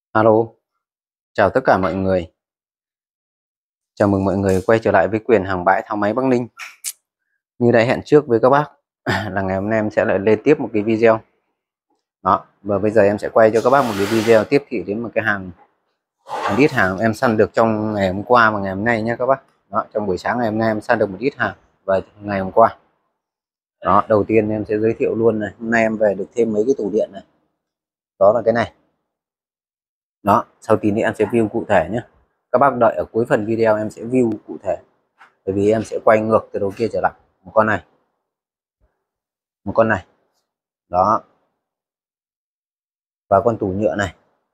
Alo, chào tất cả mọi người. Chào mừng mọi người quay trở lại với quyền hàng bãi tháo máy Bắc Ninh. Như đã hẹn trước với các bác là ngày hôm nay em sẽ lại lên tiếp một cái video. Đó, và bây giờ em sẽ quay cho các bác một cái video tiếp thị đến một cái một ít hàng em săn được trong ngày hôm qua và ngày hôm nay nhé các bác. Đó, trong buổi sáng ngày hôm nay em săn được một ít hàng và ngày hôm qua. Đó, đầu tiên em sẽ giới thiệu luôn này. Hôm nay em về được thêm mấy cái tủ điện này. Đó là cái này. Đó, sau tí nữa em sẽ view cụ thể nhé. Các bác đợi ở cuối phần video em sẽ view cụ thể, bởi vì em sẽ quay ngược từ đầu kia trở lại. Một con này, một con này, đó, và con tủ nhựa này,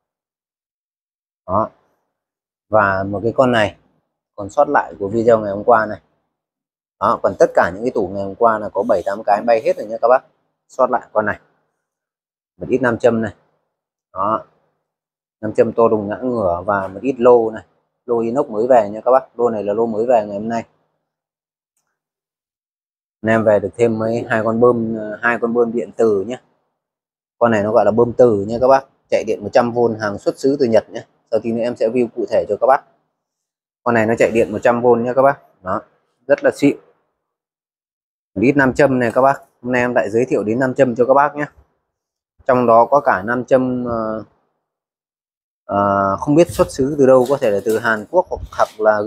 đó, và một cái con này còn sót lại của video ngày hôm qua này. Đó, còn tất cả những cái tủ ngày hôm qua là có 7-8 cái bay hết rồi nhé các bác. Sót lại con này, một ít nam châm này, đó, nam châm to đùng ngã ngửa, và một ít lô này, lô inox mới về nha các bác. Lô này là lô mới về ngày hôm nay. Em về được thêm hai con bơm điện từ nhé. Con này nó gọi là bơm từ nha các bác, chạy điện 100V, hàng xuất xứ từ Nhật nhé. Sau tí nữa em sẽ view cụ thể cho các bác. Con này nó chạy điện 100V nha các bác. Đó, rất là xịn. Ít nam châm này các bác. Hôm nay em lại giới thiệu đến nam châm cho các bác nhé. Trong đó có cả nam châm không biết xuất xứ từ đâu, có thể là từ Hàn Quốc hoặc là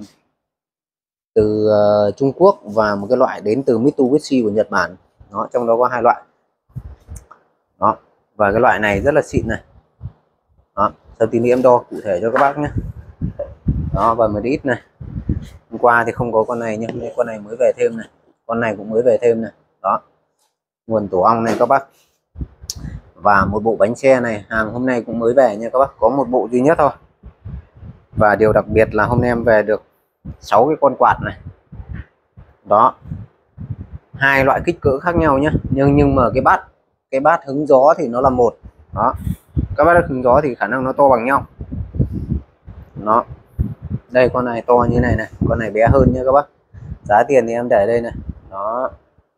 từ Trung Quốc, và một cái loại đến từ Mitsubishi của Nhật Bản. Đó, trong đó có hai loại. Đó, và cái loại này rất là xịn này. Đó, sau tí nữa em đo cụ thể cho các bác nhé. Đó, và một ít này. Hôm qua thì không có con này nhưng con này mới về thêm này, con này cũng mới về thêm này. Đó, nguồn tổ ong này các bác. Và một bộ bánh xe này, hàng hôm nay cũng mới về nha các bác, có một bộ duy nhất thôi. Và điều đặc biệt là hôm nay em về được 6 cái con quạt này. Đó, hai loại kích cỡ khác nhau nhé, nhưng mà cái bát hứng gió thì nó là một. Đó, các bát hứng gió thì khả năng nó to bằng nhau. Đó, đây con này to như này này, con này bé hơn nha các bác. Giá tiền thì em để đây này. Đó,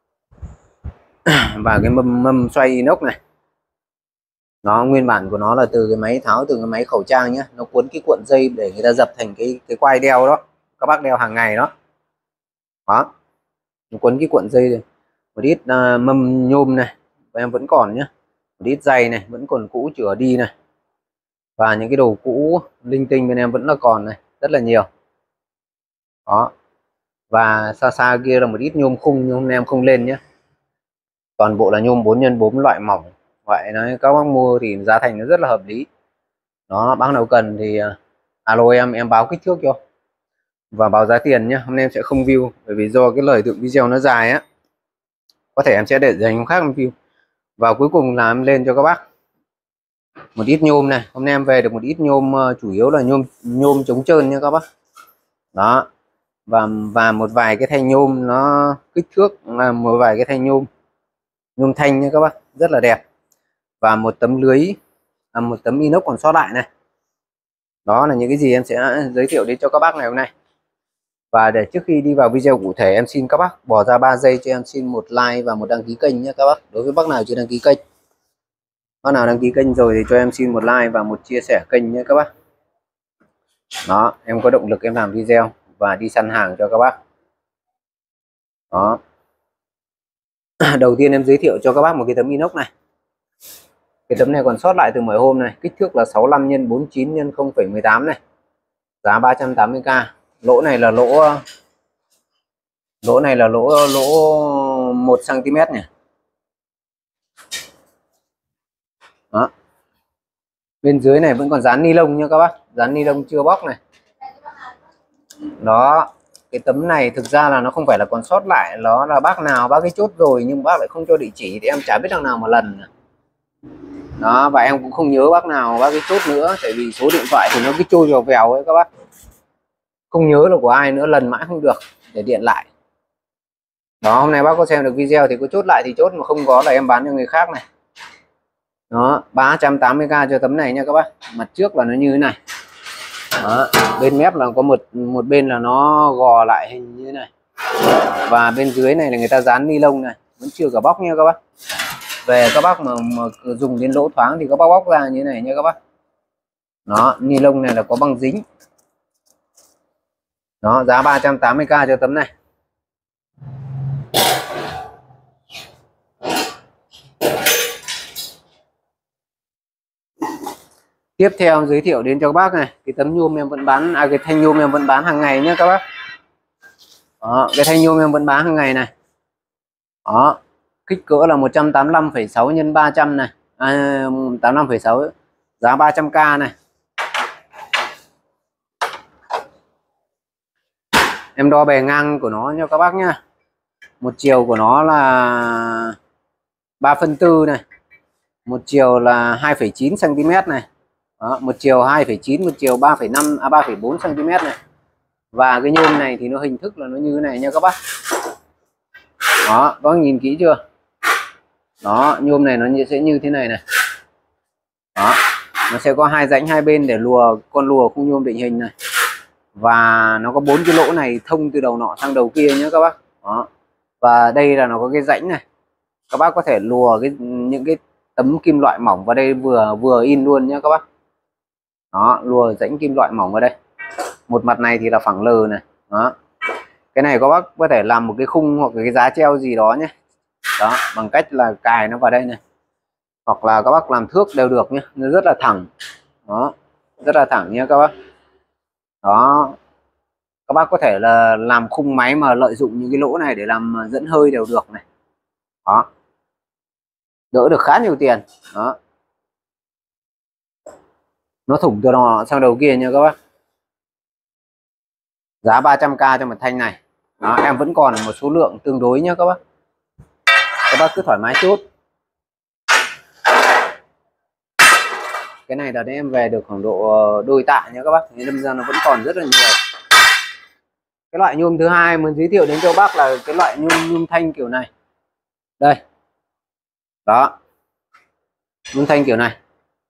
và cái mâm xoay inox này, nó nguyên bản của nó là từ cái máy tháo từ cái máy khẩu trang nhé. Nó cuốn cái cuộn dây để người ta dập thành cái quai đeo đó, các bác đeo hàng ngày đó. Đó, nó cuốn cái cuộn dây này. Một ít mâm nhôm này em vẫn còn nhé, một ít dây này vẫn còn cũ chữa đi này, và những cái đồ cũ linh tinh bên em vẫn là còn này, rất là nhiều. Đó, và xa xa kia là một ít nhôm khung nhưng hôm nay em không lên nhé. Toàn bộ là nhôm 4x4 loại mỏng. Vậy nói các bác mua thì giá thành nó rất là hợp lý. Đó, bác nào cần thì alo em báo kích thước cho và báo giá tiền nhé. Hôm nay em sẽ không view bởi vì do cái lời tượng video nó dài á, có thể em sẽ để dành hôm khác em view. Và cuối cùng là em lên cho các bác một ít nhôm này. Hôm nay em về được một ít nhôm, chủ yếu là nhôm chống trơn nha các bác. Đó, và một vài cái thanh nhôm nó kích thước là một vài cái thanh nhôm thanh nha các bác, rất là đẹp. Và một tấm lưới, một tấm inox còn sót lại này. Đó là những cái gì em sẽ giới thiệu đến cho các bác ngày hôm nay. Và để trước khi đi vào video cụ thể, em xin các bác bỏ ra 3 giây cho em xin một like và một đăng ký kênh nhé các bác. Đối với bác nào chưa đăng ký kênh, bác nào đăng ký kênh rồi thì cho em xin một like và một chia sẻ kênh nhé các bác. Đó, em có động lực em làm video và đi săn hàng cho các bác. Đó, đầu tiên em giới thiệu cho các bác một cái tấm inox này. Cái tấm này còn sót lại từ mỗi hôm này, kích thước là 65 x 49 x 0,18 này, giá 380k. Lỗ này là lỗ 1 cm này. Đó, bên dưới này vẫn còn dán ni lông nha các bác, dán ni lông chưa bóc này. Đó, cái tấm này thực ra là nó không phải là còn sót lại, nó là bác nào bác ấy chốt rồi nhưng bác lại không cho địa chỉ thì em chả biết thằng nào mà lần. Đó, và em cũng không nhớ bác nào bác ấy chốt nữa, tại vì số điện thoại thì nó cứ trôi vào vèo ấy các bác, không nhớ là của ai nữa, lần mãi không được để điện lại. Đó, hôm nay bác có xem được video thì có chốt lại thì chốt, mà không có là em bán cho người khác này. Đó, 380k cho tấm này nha các bác. Mặt trước là nó như thế này. Đó, bên mép là có một bên là nó gò lại hình như thế này, và bên dưới này là người ta dán ni lông này, vẫn chưa cả bóc nha các bác. Về các bác mà dùng đến lỗ thoáng thì các bác bóc ra như thế này nha các bác. Đó, ni lông này là có băng dính. Đó, giá 380k cho tấm này. Tiếp theo giới thiệu đến cho các bác này, cái tấm nhôm em vẫn bán, cái thanh nhôm em vẫn bán hàng ngày nhé các bác. Đó, cái thanh nhôm em vẫn bán hàng ngày này. Đó, kích cỡ là 185,6 x 300 này, 85,6, giá 300k này. Em đo bề ngang của nó cho các bác nhá. Một chiều của nó là 3/4 này, một chiều là 2,9 cm này. Đó, một chiều 2,9, một chiều 3,5 3,4 cm này. Và cái nhôm này thì nó hình thức là nó như thế này nha các bác. Đó, có nhìn kỹ chưa? Đó, nhôm này nó sẽ như thế này này. Đó, nó sẽ có hai rãnh hai bên để lùa con lùa khung nhôm định hình này. Và nó có 4 cái lỗ này thông từ đầu nọ sang đầu kia nhé các bác. Đó. Và đây là nó có cái rãnh này. Các bác có thể lùa những cái tấm kim loại mỏng vào đây vừa in luôn nhé các bác. Đó, lùa rãnh kim loại mỏng vào đây. Một mặt này thì là phẳng lờ này. Đó. Cái này các bác có thể làm một cái khung hoặc cái giá treo gì đó nhé. Đó, bằng cách là cài nó vào đây này. Hoặc là các bác làm thước đều được nhé, nó rất là thẳng. Đó, rất là thẳng nhé các bác. Đó, các bác có thể là làm khung máy mà lợi dụng những cái lỗ này để làm dẫn hơi đều được này. Đó, đỡ được khá nhiều tiền. Đó, nó thủng từ đó sang đầu kia nha các bác. Giá 300k cho một thanh này. Đó, em vẫn còn một số lượng tương đối nhé các bác. Các bác cứ thoải mái chốt. Cái này là em về được khoảng độ đôi tạ nha các bác. Nên đâm ra nó vẫn còn rất là nhiều. Cái loại nhôm thứ hai muốn giới thiệu đến cho bác là cái loại nhôm thanh kiểu này. Đây. Đó. Nhôm thanh kiểu này.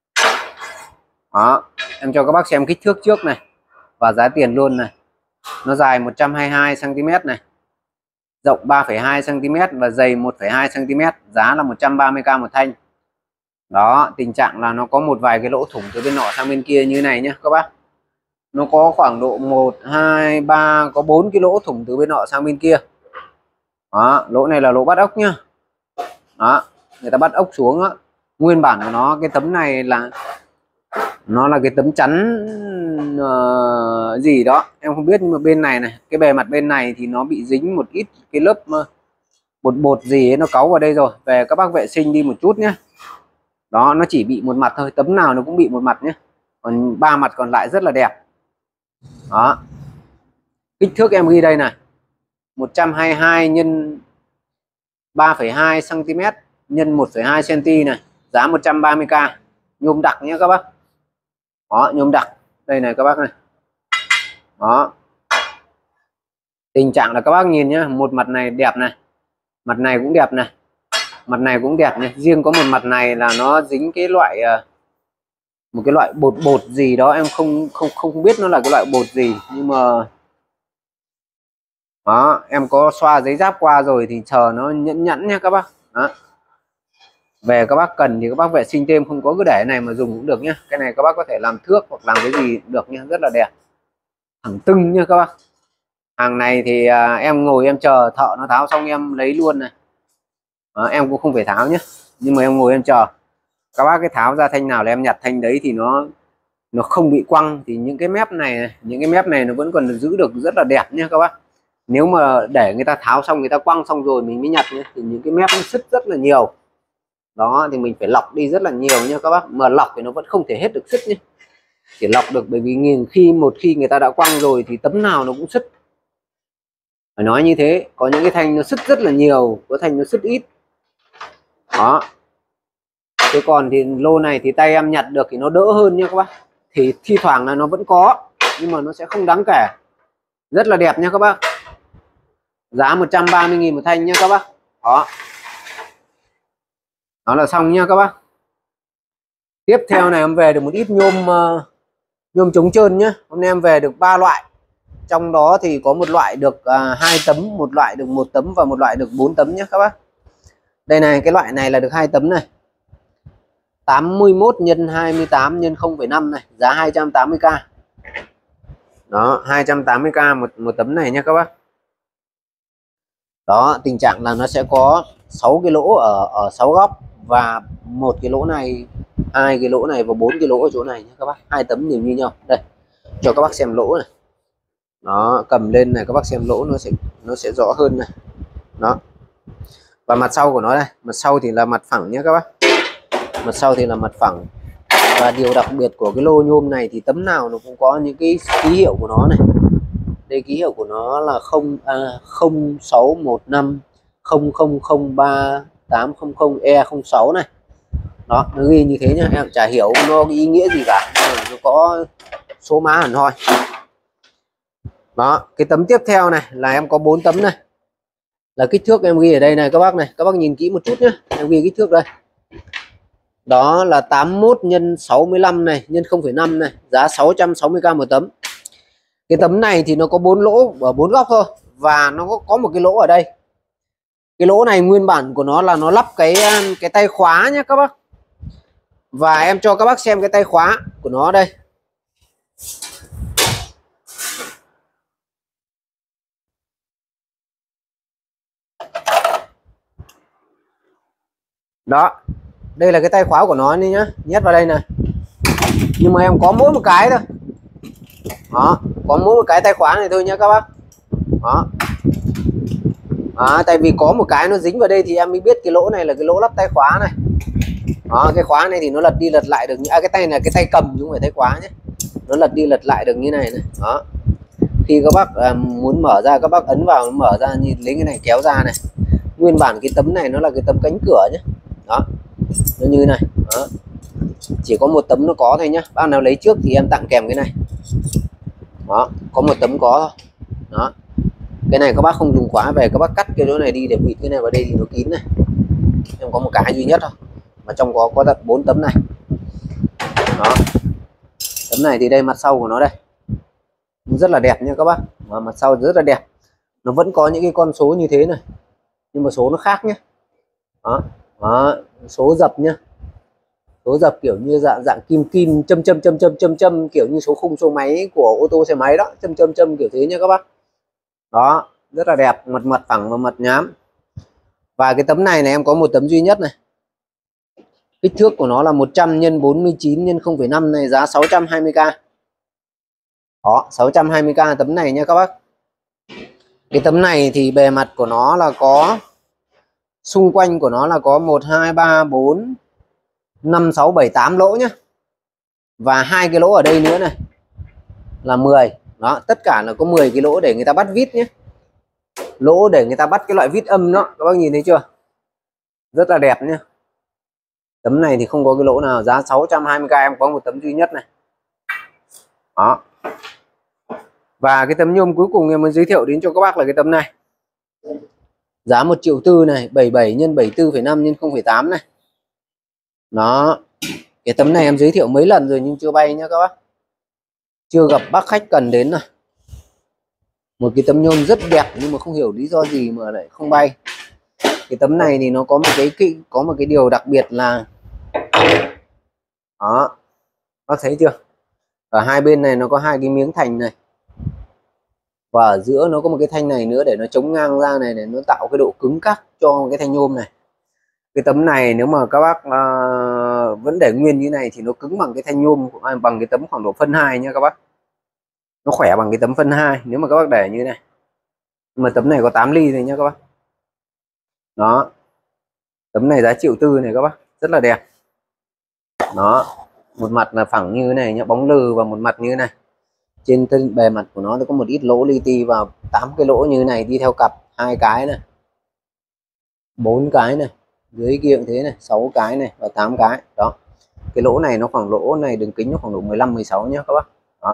Đó, em cho các bác xem kích thước trước này và giá tiền luôn này. Nó dài 122 cm này, rộng 3,2 cm và dày 1,2 cm, giá là 130k một thanh. Đó, tình trạng là nó có một vài cái lỗ thủng từ bên nọ sang bên kia như này nhé các bác. Nó có khoảng độ 1 2 3 có 4 cái lỗ thủng từ bên nọ sang bên kia. Đó, lỗ này là lỗ bắt ốc nhá. Đó, người ta bắt ốc xuống đó. Nguyên bản của nó cái tấm này là nó là cái tấm chắn gì đó em không biết, nhưng mà bên này này, cái bề mặt bên này thì nó bị dính một ít cái lớp bột gì ấy, nó cáu vào đây rồi. Về các bác vệ sinh đi một chút nhé. Đó, nó chỉ bị một mặt thôi, tấm nào nó cũng bị một mặt nhé, còn ba mặt còn lại rất là đẹp. Đó, kích thước em ghi đây này, 122 x 3,2 cm x 1,2 cm này, giá 130k, nhôm đặc nhé các bác. Đó, nhôm đặc đây này các bác này. Đó, tình trạng là các bác nhìn nhá, một mặt này đẹp này, mặt này cũng đẹp này, mặt này cũng đẹp này. Riêng có một mặt này là nó dính cái loại một cái loại bột gì đó, em không biết nó là cái loại bột gì, nhưng mà đó, em có xoa giấy giáp qua rồi thì chờ nó nhẫn nha các bác. Đó, về các bác cần thì các bác vệ sinh thêm, không có cứ để này mà dùng cũng được nhá. Cái này các bác có thể làm thước hoặc làm cái gì được nhá, rất là đẹp, thẳng tưng nha các bác. Hàng này thì em ngồi em chờ thợ nó tháo xong em lấy luôn này. Đó, em cũng không phải tháo nhé, nhưng mà em ngồi em chờ. Các bác cái tháo ra thanh nào là em nhặt thanh đấy, thì nó không bị quăng. Thì những cái mép này, những cái mép này nó vẫn còn giữ được rất là đẹp nhé các bác. Nếu mà để người ta tháo xong, người ta quăng xong rồi mình mới nhặt nhé, thì những cái mép nó sứt rất là nhiều. Đó, thì mình phải lọc đi rất là nhiều nha các bác. Mà lọc thì nó vẫn không thể hết được sứt nhé, chỉ lọc được bởi vì một khi người ta đã quăng rồi thì tấm nào nó cũng sứt. Phải nói như thế, có những cái thanh nó sứt rất là nhiều, có thanh nó sứt ít. Đó, thế còn thì lô này thì tay em nhặt được thì nó đỡ hơn nha các bác. Thì thi thoảng là nó vẫn có, nhưng mà nó sẽ không đáng kể. Rất là đẹp nha các bác. Giá 130.000 một thanh nha các bác. Đó, đó là xong nha các bác. Tiếp theo này em về được một ít nhôm chống trơn nhá. Hôm nay em về được 3 loại. Trong đó thì có một loại được 2 tấm, một loại được 1 tấm và một loại được 4 tấm nhé các bác. Đây này, cái loại này là được 2 tấm này. 81 nhân 28 nhân 0,5 này, giá 280k. Đó, 280k một tấm này nhé các bác. Đó, tình trạng là nó sẽ có 6 cái lỗ ở 6 góc, và một cái lỗ này, hai cái lỗ này và 4 cái lỗ ở chỗ này nhé các bác. Hai tấm đều như nhau. Đây, cho các bác xem lỗ này. Đó, cầm lên này các bác xem lỗ nó sẽ rõ hơn này. Đó. Và mặt sau của nó đây, mặt sau thì là mặt phẳng nhé các bác. Mặt sau thì là mặt phẳng. Và điều đặc biệt của cái lô nhôm này thì tấm nào nó cũng có những cái ký hiệu của nó này. Đây, ký hiệu của nó là 0615 0003 800E06 này. Đó, nó ghi như thế nhá, em chả hiểu nó ý nghĩa gì cả, nó có số má hẳn hoi. Đó, cái tấm tiếp theo này là em có 4 tấm này. Là kích thước em ghi ở đây này các bác này, các bác nhìn kỹ một chút nhé, em ghi kích thước đây. Đó là 81 nhân 65 này, nhân 0,5 này, giá 660k một tấm. Cái tấm này thì nó có 4 lỗ ở 4 góc thôi, và nó có một cái lỗ ở đây. Cái lỗ này nguyên bản của nó là nó lắp cái tay khóa nhé các bác. Và em cho các bác xem cái tay khóa của nó đây. Đó, đây là cái tay khóa của nó đi nhá, nhét vào đây này. Nhưng mà em có mỗi một cái thôi. Đó, có mỗi một cái tay khóa này thôi nhá các bác. Đó. Đó, tại vì có một cái nó dính vào đây thì em mới biết cái lỗ này là cái lỗ lắp tay khóa này. Đó, cái khóa này thì nó lật đi lật lại được, cái tay này cái tay cầm chứ không phải tay khóa nhé. Nó lật đi lật lại được như này này. Đó. Khi các bác muốn mở ra, các bác ấn vào nó mở ra, như lấy cái này kéo ra này. Nguyên bản cái tấm này nó là cái tấm cánh cửa nhé. Đó, nó như này. Đó. Chỉ có một tấm nó có thôi nhá, bác nào lấy trước thì em tặng kèm cái này. Đó, có một tấm có thôi. Đó, cái này các bác không dùng khóa về, các bác cắt cái lỗ này đi để bịt cái này vào đây thì nó kín này. Em có một cái duy nhất thôi, mà trong có tận 4 tấm này. Đó, tấm này thì đây mặt sau của nó đây, rất là đẹp nha các bác. Và mặt sau rất là đẹp, nó vẫn có những cái con số như thế này, nhưng mà số nó khác nhé. Đó, đó, số dập nhá, số dập kiểu như dạng kim kim châm kiểu như số khung số máy của ô tô xe máy đó, châm kiểu thế nha các bác. Đó, rất là đẹp, mặt phẳng và mặt nhám. Và cái tấm này em có một tấm duy nhất này. Kích thước của nó là 100 x 49 x 0,5 này, giá 620k. Đó, 620k tấm này nha các bác. Cái tấm này thì bề mặt của nó là có, xung quanh của nó là có 1 2 3 4 5 6 7 8 lỗ nhá. Và hai cái lỗ ở đây nữa này là 10. Đó, tất cả là có 10 cái lỗ để người ta bắt vít nhé. Lỗ để người ta bắt cái loại vít âm đó, các bác nhìn thấy chưa? Rất là đẹp nhá. Tấm này thì không có cái lỗ nào, giá 620k, em có một tấm duy nhất này. Đó. Và cái tấm nhôm cuối cùng em muốn giới thiệu đến cho các bác là cái tấm này. Giá 1,4 triệu này, 77 x 74,5 x 0,8 này. Đó. Cái tấm này em giới thiệu mấy lần rồi nhưng chưa bay nhá các bác. Chưa gặp bác khách cần đến này. Một cái tấm nhôm rất đẹp nhưng mà không hiểu lý do gì mà lại không bay. Cái tấm này thì nó có một cái điều đặc biệt là, đó, bác thấy chưa? Ở hai bên này nó có hai cái miếng thành này, và ở giữa nó có một cái thanh này nữa để nó chống ngang ra này, để nó tạo cái độ cứng cáp cho cái thanh nhôm này. Cái tấm này nếu mà các bác vẫn để nguyên như này thì nó cứng bằng cái thanh nhôm, bằng cái tấm khoảng độ phân 2 nha các bác. Nó khỏe bằng cái tấm phân 2 nếu mà các bác để như này. Nhưng mà tấm này có 8 ly thôi nha các bác. Đó, tấm này giá 1,4 triệu này các bác, rất là đẹp. Đó, một mặt là phẳng như thế này nhá, bóng lừ, và một mặt như thế này. Trên bề mặt của nó có một ít lỗ li ti, vào 8 cái lỗ như thế này đi theo cặp, 2 cái này, 4 cái này, dưới kia cũng thế này, 6 cái này và 8 cái. Đó, cái lỗ này nó khoảng, lỗ này đường kính nó khoảng độ 15 16 nhá các bác. Đó.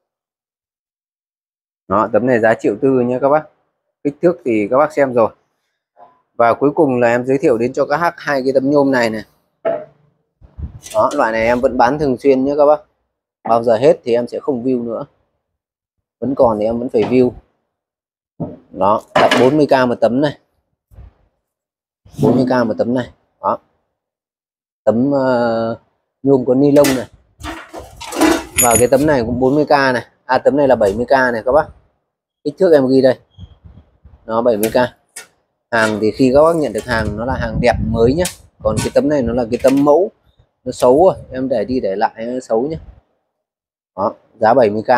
Đó, tấm này giá 1,4 triệu nhá các bác. Kích thước thì các bác xem rồi. Và cuối cùng là em giới thiệu đến cho các bác hai cái tấm nhôm này này. Đó, loại này em vẫn bán thường xuyên nhé các bác. Bao giờ hết thì em sẽ không view nữa, vẫn còn thì em vẫn phải view. Đó, đặt 40k một tấm này, 40k một tấm này. Đó, tấm nhôm có ni lông này. Và cái tấm này cũng 40k này, tấm này là 70k này các bác, kích thước em ghi đây, nó 70k. Hàng thì khi các bác nhận được hàng nó là hàng đẹp mới nhé, còn cái tấm này nó là cái tấm mẫu, nó xấu rồi, em để đi để lại nó xấu nhé. Đó, giá 70k.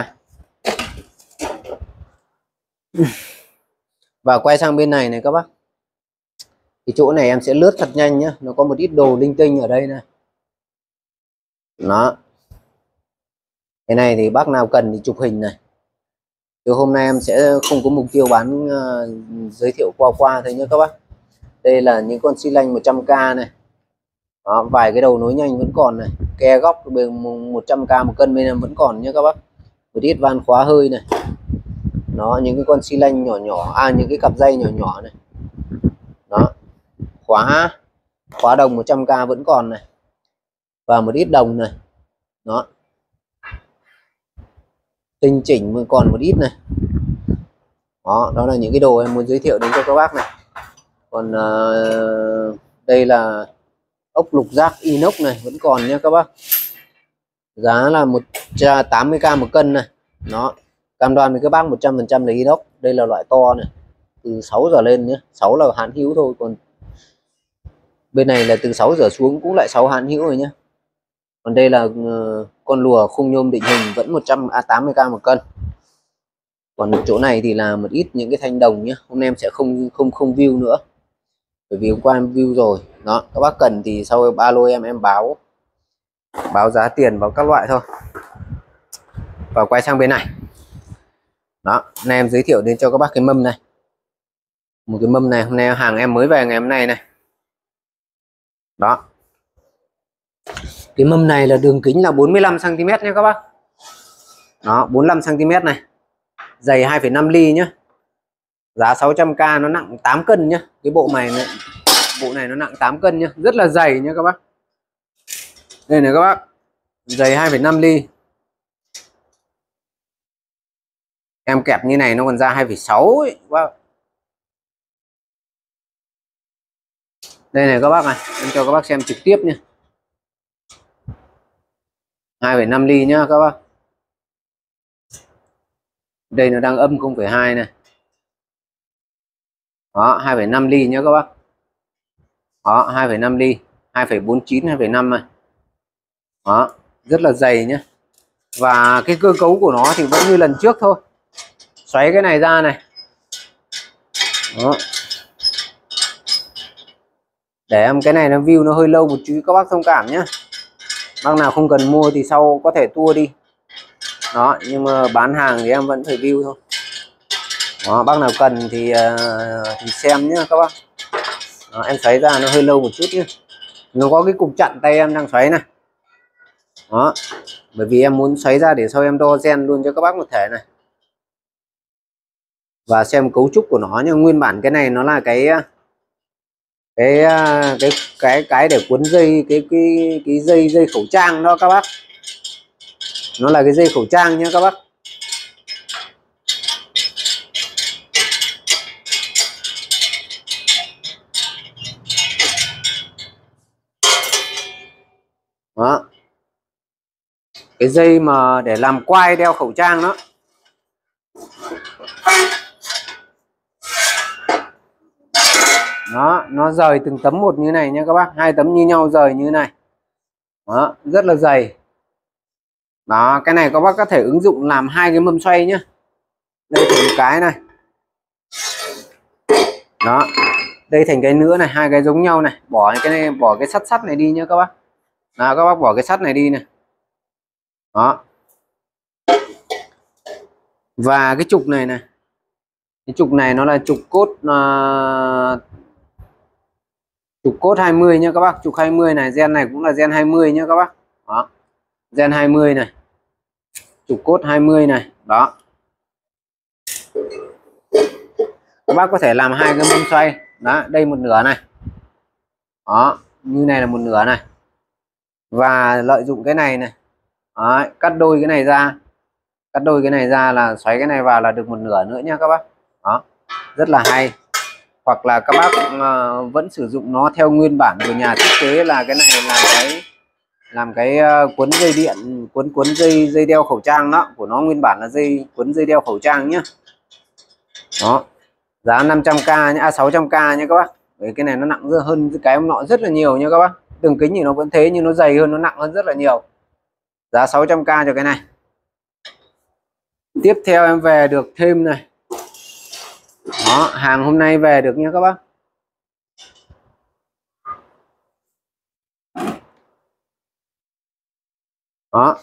Và quay sang bên này này các bác, thì chỗ này em sẽ lướt thật nhanh nhé, nó có một ít đồ linh tinh ở đây này. Đó, cái này thì bác nào cần thì chụp hình này, chứ hôm nay em sẽ không có mục tiêu bán, giới thiệu qua thôi nhé các bác. Đây là những con xi lanh 100k này. Đó, vài cái đầu nối nhanh vẫn còn này, ke góc 100k một cân bên em vẫn còn nhé các bác. Một ít van khóa hơi này. Đó, những cái con xi lanh nhỏ nhỏ, những cái cặp dây nhỏ nhỏ này. Đó, khóa đồng 100k vẫn còn này, và một ít đồng này. Đó, tinh chỉnh còn một ít này. Đó là những cái đồ em muốn giới thiệu đến cho các bác này. Còn đây là ốc lục giác inox này vẫn còn nhé các bác, giá là 180k một cân này. Nó cam đoan với các bác 100% là inox. Đây là loại to này, từ 6 giờ lên nhé, 6 là hạn hữu thôi, còn bên này là từ 6 giờ xuống cũng lại 6 hạn hữu rồi nhé. Còn đây là con lùa khung nhôm định hình vẫn 180k một cân. Còn chỗ này thì là một ít những cái thanh đồng nhé, hôm nay em sẽ không view nữa, bởi vì hôm qua em view rồi. Đó, các bác cần thì sau alo em báo giá tiền vào các loại thôi. Và quay sang bên này. Đó, nay em giới thiệu đến cho các bác cái mâm này. Một cái mâm này hôm nay hàng em mới về ngày hôm nay này. Đó, cái mâm này là đường kính là 45 cm nha các bác. Đó, 45 cm này, dày 2,5 ly nhá. Giá 600k, nó nặng 8 cân nhá. Cái bộ này nó nặng 8 cân nhá, rất là dày nhá các bác. Đây này các bác, dày 2,5 ly. Em kẹp như này nó còn ra 2,6 ấy. Wow. Đây này các bác này, em cho các bác xem trực tiếp nhé. 2,5 ly nhá các bác. Đây nó đang âm 0,2 này. Đó, 2,5 ly nhá các bác. Đó, 2,5 ly, 2,49, 2,5 này. Đó, rất là dày nhá. Và cái cơ cấu của nó thì vẫn như lần trước thôi. Xoáy cái này ra này. Đó. Để em cái này nó view nó hơi lâu một chút, các bác thông cảm nhé. Bác nào không cần mua thì sau có thể tua đi. Đó, nhưng mà bán hàng thì em vẫn phải view thôi. Đó, bác nào cần thì xem nhé các bác. Đó, em xoáy ra nó hơi lâu một chút nhé. Nó có cái cục chặn tay em đang xoáy này. Đó, bởi vì em muốn xoáy ra để sau em đo gen luôn cho các bác một thể này. Và xem cấu trúc của nó, nhưng nguyên bản cái này nó là cái để cuốn dây, cái dây khẩu trang đó các bác. Nó là cái dây khẩu trang nhé các bác. Đó, cái dây mà để làm quai đeo khẩu trang đó. Đó, nó rời từng tấm một như này nha các bác, 2 tấm như nhau rời như này. Đó, rất là dày. Đó, cái này các bác có thể ứng dụng làm 2 cái mâm xoay nhá. Đây thành một cái này. Đó, đây thành cái nữa này, 2 cái giống nhau này, bỏ cái này, bỏ cái sắt này đi nhá các bác. Đó, các bác bỏ cái sắt này đi này. Đó. Và cái trục này này, cái trục này nó là trục cốt 20 nhá các bác. Trục 20 này, gen này cũng là gen 20 nhá các bác. Đó, gen 20 này, trục cốt 20 này. Đó, các bác có thể làm 2 cái mâm xoay. Đó, đây một nửa này. Đó, như này là một nửa này. Và lợi dụng cái này này. Đó, cắt đôi cái này ra. Cắt đôi cái này ra là xoáy cái này vào là được một nửa nữa nha các bác. Đó, rất là hay. hoặc là các bác vẫn sử dụng nó theo nguyên bản của nhà thiết kế là cái này làm cái cuốn dây điện, cuốn dây đeo khẩu trang đó của nó, nguyên bản là cuốn dây đeo khẩu trang nhá. Đó, giá 500k nhá, 600k nhá các bác. Bởi cái này nó nặng hơn cái ông nọ rất là nhiều nha các bác. Đường kính thì nó vẫn thế nhưng nó dày hơn, nó nặng hơn rất là nhiều. Giá 600k cho cái này. Tiếp theo em về được thêm này. Đó, hàng hôm nay về được nha các bác. Đó,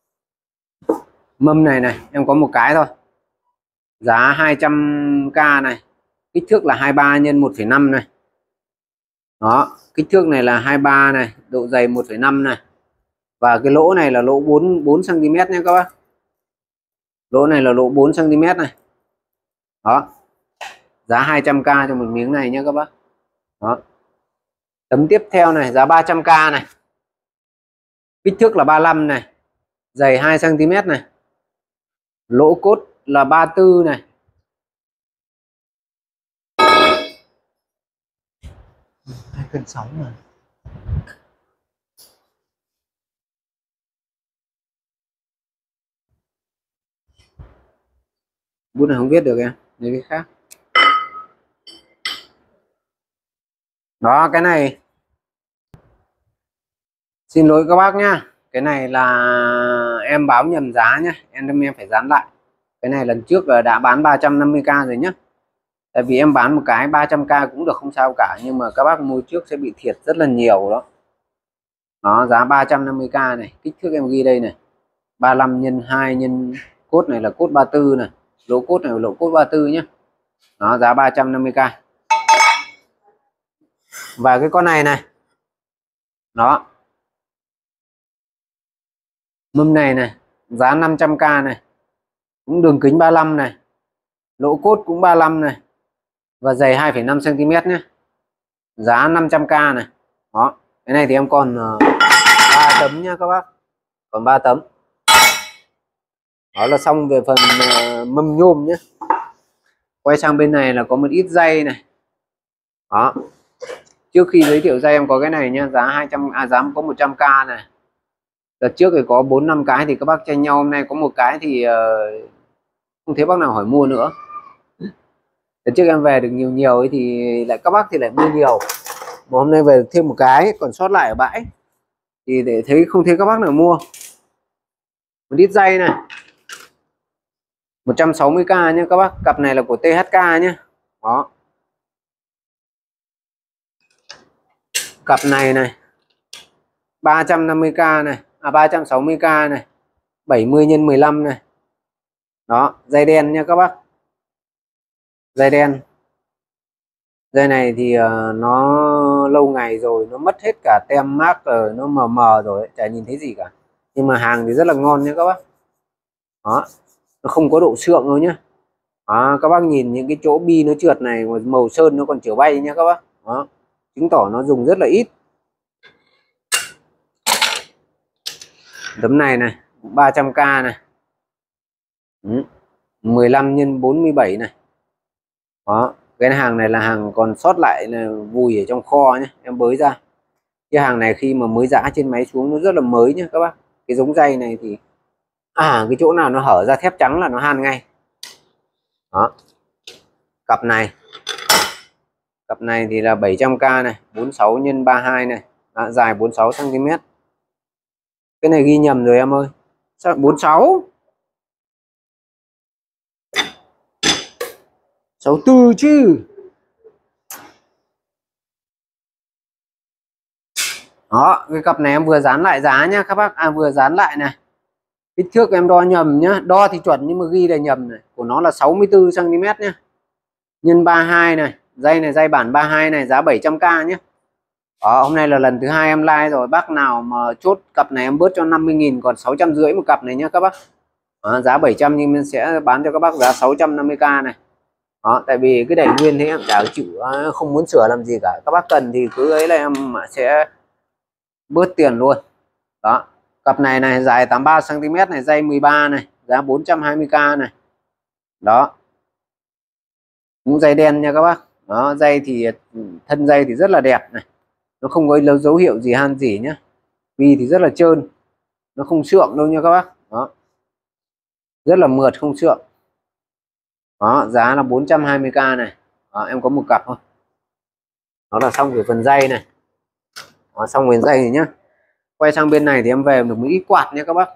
mâm này em có một cái thôi, giá 200k này, kích thước là 23 x 1,5 này. Đó, kích thước này là 23 này, độ dày 1,5 này, và cái lỗ này là lỗ 4 cm nhé các bác. Lỗ này là lỗ 4 cm này. Đó, giá 200k cho một miếng này nhé các bác. Đó, tấm tiếp theo này giá 300k này, kích thước là 35 này, dày 2 cm này, lỗ cốt là 34 này. Cân 6 mà. Bút này không viết được em, lấy cái khác. Đó, cái này xin lỗi các bác nhá, cái này là em báo nhầm giá nhá, em phải dán lại. Cái này lần trước là đã bán 350k rồi nhá. Tại vì em bán một cái 300k cũng được không sao cả, nhưng mà các bác mua trước sẽ bị thiệt rất là nhiều đó. Đó, giá 350k này, kích thước em ghi đây này, 35 x 2 x cốt này là cốt 34 này, lỗ cốt này là lỗ cốt 34 nhé. Đó, giá 350k. Và cái con này này, đó, mâm này giá 500k này, cũng đường kính 35 này, lỗ cốt cũng 35 này, và dày 2,5 cm nhé. Giá 500k này. Đó, cái này thì em còn 3 tấm nha các bác, còn 3 tấm. Đó là xong về phần mâm nhôm nhé. Quay sang bên này là có một ít dây này. Đó, trước khi giới thiệu dây em có cái này nhá, giá 200, giá có 100k này. Đợt trước thì có 4-5 cái thì các bác tranh nhau, hôm nay có một cái thì không thấy bác nào hỏi mua nữa. Đợt trước em về được nhiều ấy thì lại các bác thì lại mua nhiều, mà hôm nay về được thêm một cái còn sót lại ở bãi thì để thấy không thấy các bác nào mua. Một ít dây này 160k nhé các bác, cặp này là của THK nhé. Đó, cặp này 350k này, 360k này, 70 x 15 này. Đó, dây đen nha các bác, dây đen. Dây này thì nó lâu ngày rồi, nó mất hết cả tem mác rồi, nó mờ mờ rồi, chả nhìn thấy gì cả, nhưng mà hàng thì rất là ngon nha các bác. Đó, nó không có độ sượng đâu nhá. Đó, các bác nhìn những cái chỗ bi nó trượt này, màu sơn nó còn chở bay nha các bác. Đó, chứng tỏ nó dùng rất là ít. Tấm này 300k này, 15 x 47 này. Đó, cái hàng này là hàng còn sót lại là vùi ở trong kho nhé, em bới ra. Cái hàng này khi mà mới giã trên máy xuống nó rất là mới nhé các bác. Cái giống dây này thì cái chỗ nào nó hở ra thép trắng là nó han ngay. Đó, cặp này thì là 700k này, 46 x 32 này. Đó, dài 46 cm. Cái này ghi nhầm rồi em ơi, sao 46 64 chứ. Đó, cái cặp này em vừa dán lại giá nhá các bác, vừa dán lại này. Kích thước em đo nhầm nhá, đo thì chuẩn nhưng mà ghi là nhầm này, của nó là 64 cm nhá. Nhân 32 này, dây bản 32 này, giá 700k nhé. Đó, hôm nay là lần thứ 2 em like rồi, bác nào mà chốt cặp này em bớt cho 50.000, còn 650 một cặp này nhá các bác. Đó, giá 700 nhưng mình sẽ bán cho các bác giá 650k này. Đó, tại vì cái đẩy nguyên thế em chả chịu, không muốn sửa làm gì cả, các bác cần thì cứ ấy là em sẽ bớt tiền luôn. Đó, cặp này dài 83 cm này, dây 13 này, giá 420k này. Đó, cũng dây đen nha các bác, Đó, dây thì thân dây thì rất là đẹp này, nó không có dấu hiệu gì han gì nhá, vi thì rất là trơn, nó không sượng đâu nha các bác. Đó, rất là mượt, không sượng. Đó, giá là 420k này. Đó, em có một cặp thôi. Đó là xong về phần dây này. Đó, xong về dây thì nhá, quay sang bên này thì em về được một ít quạt nha các bác.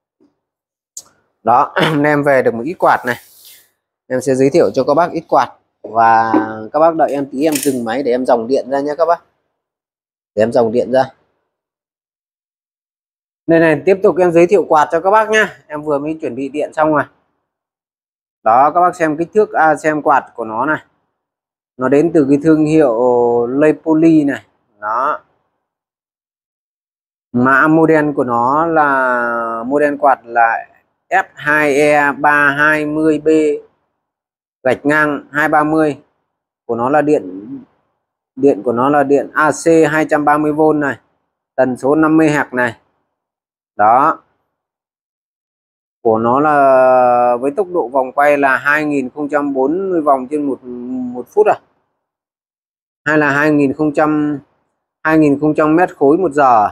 Đó em về được một ít quạt này, em sẽ giới thiệu cho các bác ít quạt, và các bác đợi em tí, em dừng máy để em dòng điện ra nhé các bác, để em dòng điện ra. Đây này, tiếp tục em giới thiệu quạt cho các bác nhá, em vừa mới chuẩn bị điện xong rồi. Đó, các bác xem kích thước, xem quạt của nó này, nó đến từ cái thương hiệu Lepoly này. Đó, mã model của nó là model quạt là F2E320B gạch ngang 230, của nó là điện của nó là điện AC 230V này, tần số 50Hz này. Đó, của nó là với tốc độ vòng quay là 2040 vòng trên một phút hay là 2000 mét khối một giờ.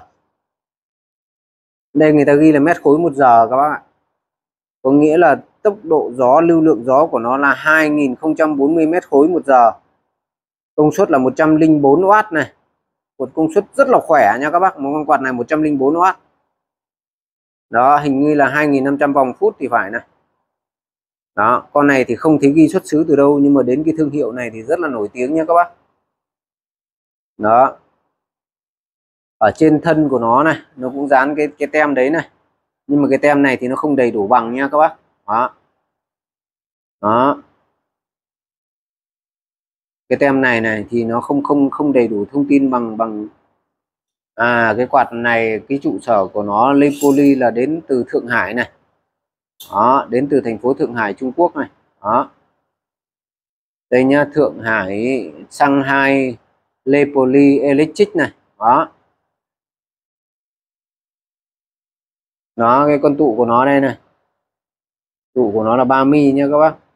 Đây người ta ghi là mét khối một giờ các bác ạ, có nghĩa là tốc độ gió, lưu lượng gió của nó là 2040 mét khối một giờ. Công suất là 104W này, một công suất rất là khỏe nha các bác, một con quạt này 104W. Đó, hình như là 2500 vòng phút thì phải này. Đó, con này thì không thấy ghi xuất xứ từ đâu, nhưng mà đến cái thương hiệu này thì rất là nổi tiếng nha các bác. Đó, ở trên thân của nó này, nó cũng dán cái tem đấy này, nhưng mà cái tem này thì nó không đầy đủ bằng nha các bác. Đó, đó, cái tem này thì nó không đầy đủ thông tin bằng cái quạt này, cái trụ sở của nó Lepoly là đến từ Thượng Hải này. Đó, đến từ thành phố Thượng Hải, Trung Quốc này. Đó, đây nhá, Thượng Hải Shanghai Lepoly Electric này. Đó, đó, cái con tụ của nó đây này, tụ của nó là 3mm nha các bác.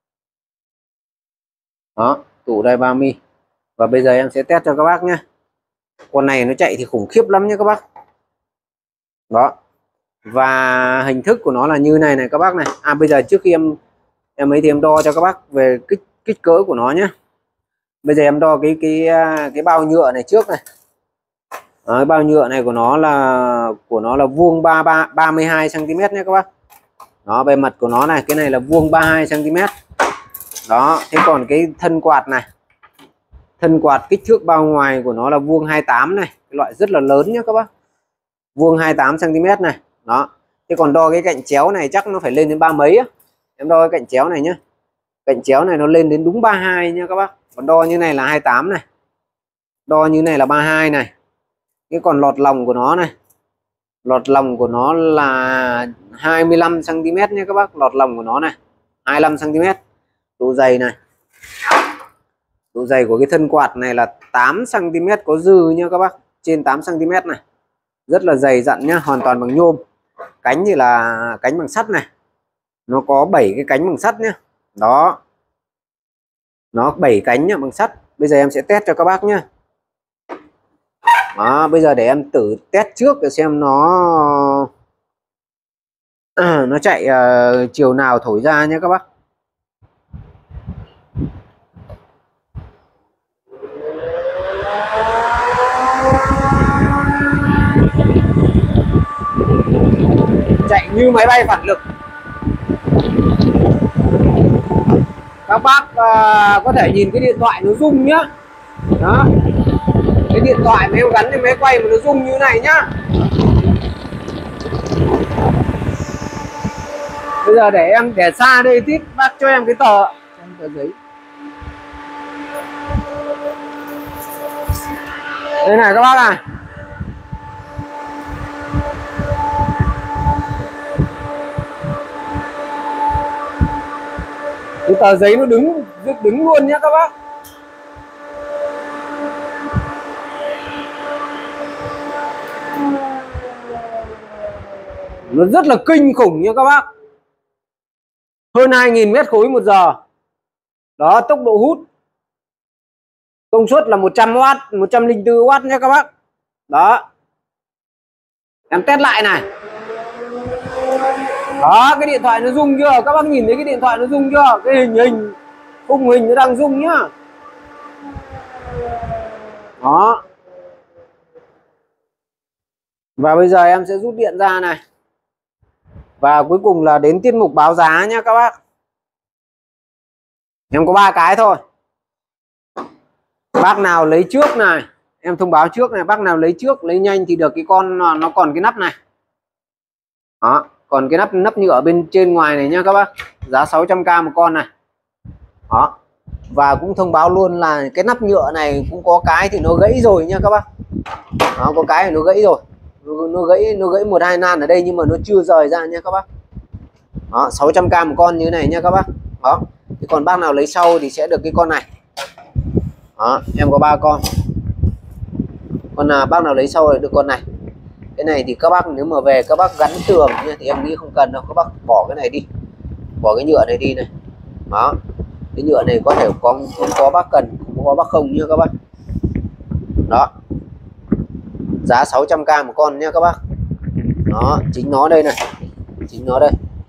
Đó, tụ đây 3mm. Và bây giờ em sẽ test cho các bác nhé. Con này nó chạy thì khủng khiếp lắm nhé các bác. Đó, và hình thức của nó là như này này các bác này. Bây giờ trước khi em ấy thì em đo cho các bác về kích cỡ của nó nhé. Bây giờ em đo cái bao nhựa này trước này. Đấy, bao nhựa này của nó là vuông 32 cm nhé các bác. Đó, bề mặt của nó này, cái này là vuông 32 cm. Đó, thế còn cái thân quạt này, thân quạt kích thước bao ngoài của nó là vuông 28 này, cái loại rất là lớn nhé các bác, vuông 28 cm này. Đó, thế còn đo cái cạnh chéo này chắc nó phải lên đến 3 mấy á. Em đo cái cạnh chéo này nhá, cạnh chéo này nó lên đến đúng 32 nha các bác. Còn đo như này là 28 này, đo như này là 32 này. Cái còn lọt lòng của nó này, lọt lòng của nó là 25 cm nha các bác, lọt lòng của nó này 25 cm. Độ dày này, độ dày của cái thân quạt này là 8 cm có dư nha các bác, trên 8 cm này, rất là dày dặn nhá, hoàn toàn bằng nhôm. Cánh thì là cánh bằng sắt này, nó có 7 cái cánh bằng sắt nhá. Đó, nó 7 cánh nhá, bằng sắt. Bây giờ em sẽ test cho các bác nhá. Đó, bây giờ để em thử test trước để xem nó chạy chiều nào thổi ra nhé các bác. Chạy như máy bay phản lực. Các bác có thể nhìn cái điện thoại nó rung nhá. Đó, cái điện thoại mà em gắn lên máy quay mà nó rung như này nhá. Bây giờ để em để xa đây tí, bác cho em cái tờ giấy. Đây này các bác à, cái tờ giấy nó đứng luôn nhé các bác. Nó rất là kinh khủng nha các bác, hơn 2000 mét khối một giờ. Đó, tốc độ hút Công suất là 100W, 104W nhé các bác. Đó, em test lại này. Đó, cái điện thoại nó rung chưa? Các bác nhìn thấy cái điện thoại nó rung chưa? Cái hình khung hình nó đang rung nhá. Đó. Và bây giờ em sẽ rút điện ra này. Và cuối cùng là đến tiết mục báo giá nhá các bác. Em có 3 cái thôi. Bác nào lấy trước này, em thông báo trước này, bác nào lấy trước lấy nhanh thì được cái con nó còn cái nắp này. Đó, còn cái nắp nhựa bên trên ngoài này nhá các bác. Giá 600k một con này. Đó. Và cũng thông báo luôn là cái nắp nhựa này cũng có cái thì nó gãy rồi nha các bác. Đó, có cái thì nó gãy rồi. Nó gãy một hai nan ở đây nhưng mà nó chưa rời ra nha các bác. Đó, 600k một con như thế này nha các bác. Đó. Thì còn bác nào lấy sau thì sẽ được cái con này. Đó, em có 3 con. Còn bác nào lấy sau thì được con này. Cái này thì các bác nếu mà về các bác gắn tường thì em nghĩ không cần đâu, các bác bỏ cái này đi, bỏ cái nhựa này đi này. Đó, cái nhựa này có thể không có bác cần, không có bác không nha các bác. Đó, giá 600k một con nha các bác. Đó, chính nó đây này, chính nó đây.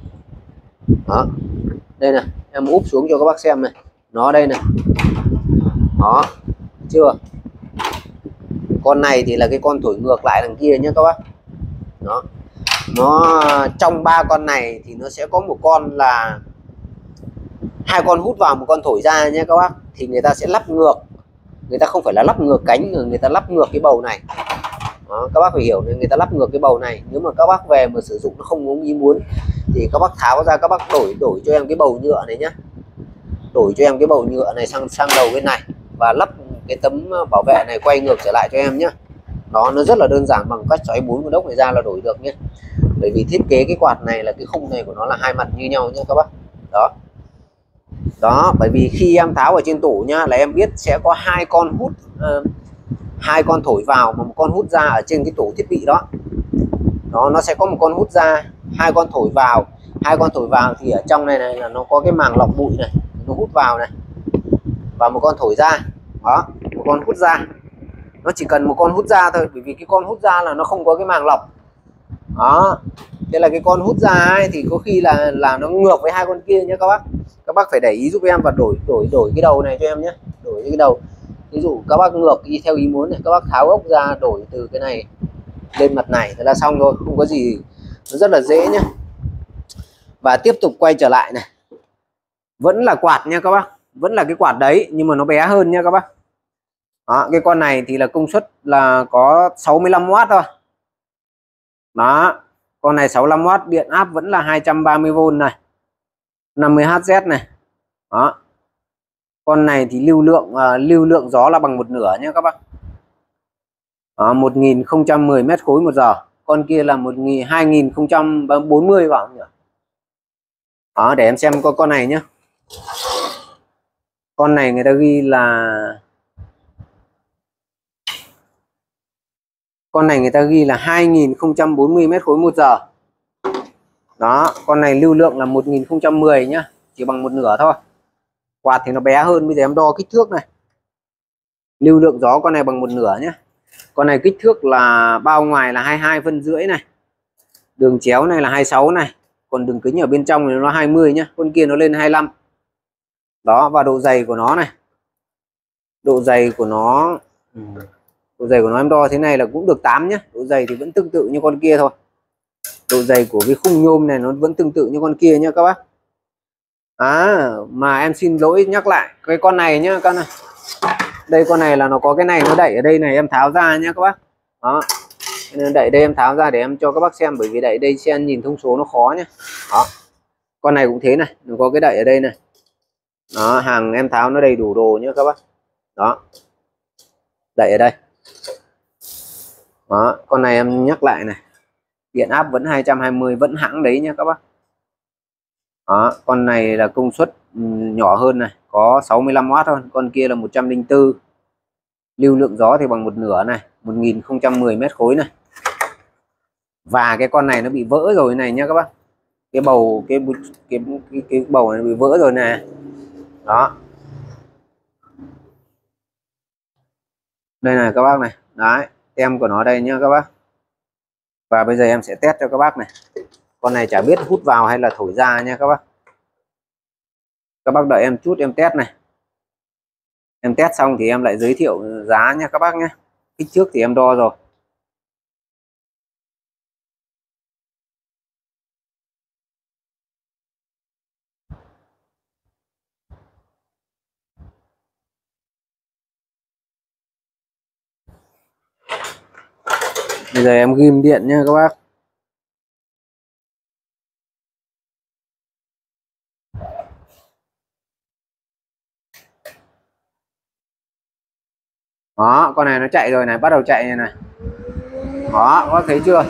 Đó, đây này, em úp xuống cho các bác xem này, nó đây này. Đó, chưa? Con này thì là cái con thổi ngược lại đằng kia nhé các bác. Đó, nó trong 3 con này thì nó sẽ có một con là 2 con hút vào, một con thổi ra nhé các bác. Thì người ta sẽ lắp ngược, người ta không phải là lắp ngược cánh, người ta lắp ngược cái bầu này. Đó, các bác phải hiểu nên người ta lắp ngược cái bầu này. Nếu mà các bác về mà sử dụng nó không có ý muốn thì các bác tháo ra, các bác đổi cho em cái bầu nhựa này nhá, đổi cho em cái bầu nhựa này sang đầu bên này và lắp cái tấm bảo vệ này quay ngược trở lại cho em nhé. Đó, nó rất là đơn giản, bằng cách xoáy 4 con ốc này ra là đổi được nhé. Bởi vì thiết kế cái quạt này là cái khung này của nó là hai mặt như nhau nhé các bác. Đó, đó, bởi vì khi em tháo ở trên tủ nhá là em biết sẽ có 2 con hút, 2 con thổi vào và một con hút ra ở trên cái tủ thiết bị đó. Đó, nó sẽ có một con hút ra, 2 con thổi vào. 2 con thổi vào thì ở trong này là nó có cái màng lọc bụi này, nó hút vào này, và một con thổi ra. Đó, một con hút ra, nó chỉ cần một con hút ra thôi, bởi vì cái con hút ra là nó không có cái màng lọc. Đó, thế là cái con hút ra ấy, thì có khi là nó ngược với 2 con kia nhé các bác. Các bác phải để ý giúp em và đổi cái đầu này cho em nhé, đổi cái đầu. Ví dụ các bác ngược đi theo ý muốn này, các bác tháo ốc ra đổi từ cái này lên mặt này, thế là xong thôi, không có gì, nó rất là dễ nhé. Và tiếp tục quay trở lại này, vẫn là quạt nha các bác, vẫn là cái quạt đấy nhưng mà nó bé hơn nha các bác. Đó, cái con này thì là công suất là có 65W thôi. Đó, con này 65W, điện áp vẫn là 230V này, 50Hz này. Đó, con này thì lưu lượng gió là bằng 1/2 nhé các bác. 1010 mét khối một giờ. Con kia là 2040 vào nhỉ. Đó, để em xem con này nhé. Con này người ta ghi là con này người ta ghi là 2040 mét khối một giờ. Đó, con này lưu lượng là 1010 nhá, chỉ bằng 1/2 thôi. Quạt thì nó bé hơn, bây giờ em đo kích thước này. Lưu lượng gió con này bằng 1/2 nhé. Con này kích thước là bao ngoài là 22,5 phân này. Đường chéo này là 26 này. Còn đường kính ở bên trong thì nó 20 nhá. Con kia nó lên 25. Đó, và độ dày của nó này. Độ dày của nó em đo thế này là cũng được 8 nhá. Độ dày thì vẫn tương tự như con kia thôi. Độ dày của cái khung nhôm này nó vẫn tương tự như con kia nhá các bác. Mà em xin lỗi nhắc lại cái con này nhá con này. Đây, con này là nó có cái này nó đẩy ở đây này, em tháo ra nhá các bác. Đó, đẩy đây em tháo ra để em cho các bác xem, bởi vì đẩy đây xem nhìn thông số nó khó nhé. Đó, con này cũng thế này, nó có cái đẩy ở đây này. Đó, hàng em tháo nó đầy đủ đồ nhé các bác. Đó, đẩy ở đây. Đó, con này em nhắc lại này, điện áp vẫn 220, vẫn hãng đấy nhé các bác. Đó, con này là công suất nhỏ hơn này, có 65W thôi, con kia là 104. Lưu lượng gió thì bằng 1/2 này, 1010 mét khối này. Và cái con này nó bị vỡ rồi này nhá các bác. Cái bầu cái bầu này bị vỡ rồi này. Đó, Đây này các bác này, đấy tem của nó đây nhá các bác. Và bây giờ em sẽ test cho các bác này, con này chả biết hút vào hay là thổi ra nha các bác. Các bác đợi em chút em test này, em test xong thì em lại giới thiệu giá nha các bác nhé. Kích thước thì em đo rồi. Bây giờ em ghim điện nha các bác. Đó, con này nó chạy rồi này, bắt đầu chạy này này. Đó, các bác thấy chưa?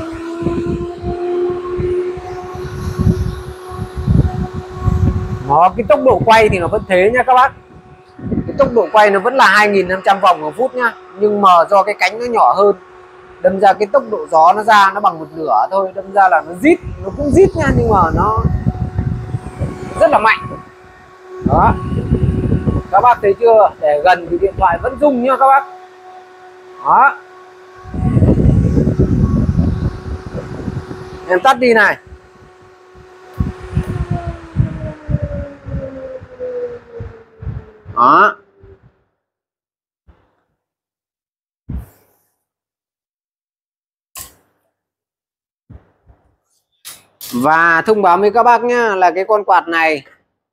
Nó cái tốc độ quay thì nó vẫn thế nha các bác. Cái tốc độ quay nó vẫn là 2.500 vòng một phút nhá. Nhưng mà do cái cánh nó nhỏ hơn, đâm ra cái tốc độ gió nó ra nó bằng một nửa thôi. Đâm ra là nó rít, nó cũng rít nha, nhưng mà nó rất là mạnh. Đó, các bác thấy chưa? Để gần thì điện thoại vẫn rung nha các bác. Đó, em tắt đi này. Đó, và thông báo với các bác nhá, là cái con quạt này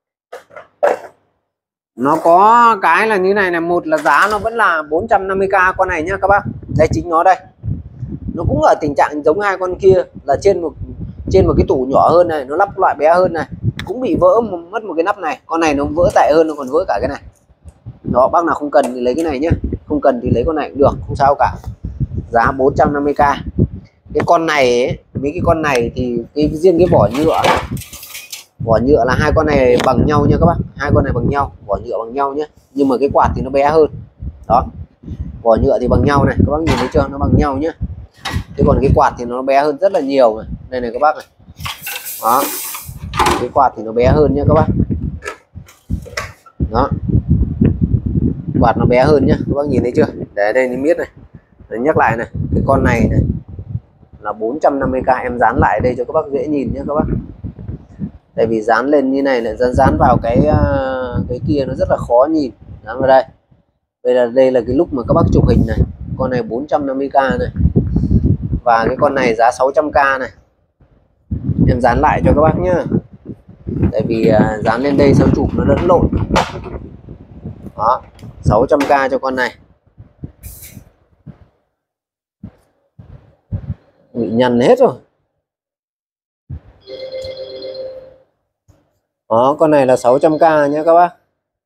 nó có cái là như này là, một là giá nó vẫn là 450k con này nhá các bác. Đây chính nó đây, nó cũng ở tình trạng giống hai con kia là trên một cái tủ nhỏ hơn này, nó lắp loại bé hơn này, cũng bị vỡ mất một cái nắp này. Con này nó vỡ tệ hơn, nó còn vỡ cả cái này. Đó, bác nào không cần thì lấy cái này nhá, không cần thì lấy con này cũng được, không sao cả. Giá 450k. Cái con này ấy, mấy cái con này thì riêng cái vỏ nhựa là hai con này bằng nhau nha các bác, hai con này bằng nhau, vỏ nhựa bằng nhau nhé, nhưng mà cái quạt thì nó bé hơn. Đó, vỏ nhựa thì bằng nhau này, các bác nhìn thấy chưa, nó bằng nhau nhé. Thế còn cái quạt thì nó bé hơn rất là nhiều này. Đây này các bác này. Đó, cái quạt thì nó bé hơn nhé các bác. Đó, quạt nó bé hơn nhá, các bác nhìn thấy chưa. Để đây thì biết này. Để nhắc lại này, cái con này này là 450k, em dán lại đây cho các bác dễ nhìn nhé các bác. Tại vì dán lên như này lại dán vào cái kia nó rất là khó nhìn. Dán vào đây. Đây là cái lúc mà các bác chụp hình này. Con này 450k này. Và cái con này giá 600k này. Em dán lại cho các bác nhá. Tại vì dán lên đây sao chụp nó lẫn lộn. Đó, 600k cho con này. Bị nhằn hết rồi. Đó, con này là 600k nhé các bác.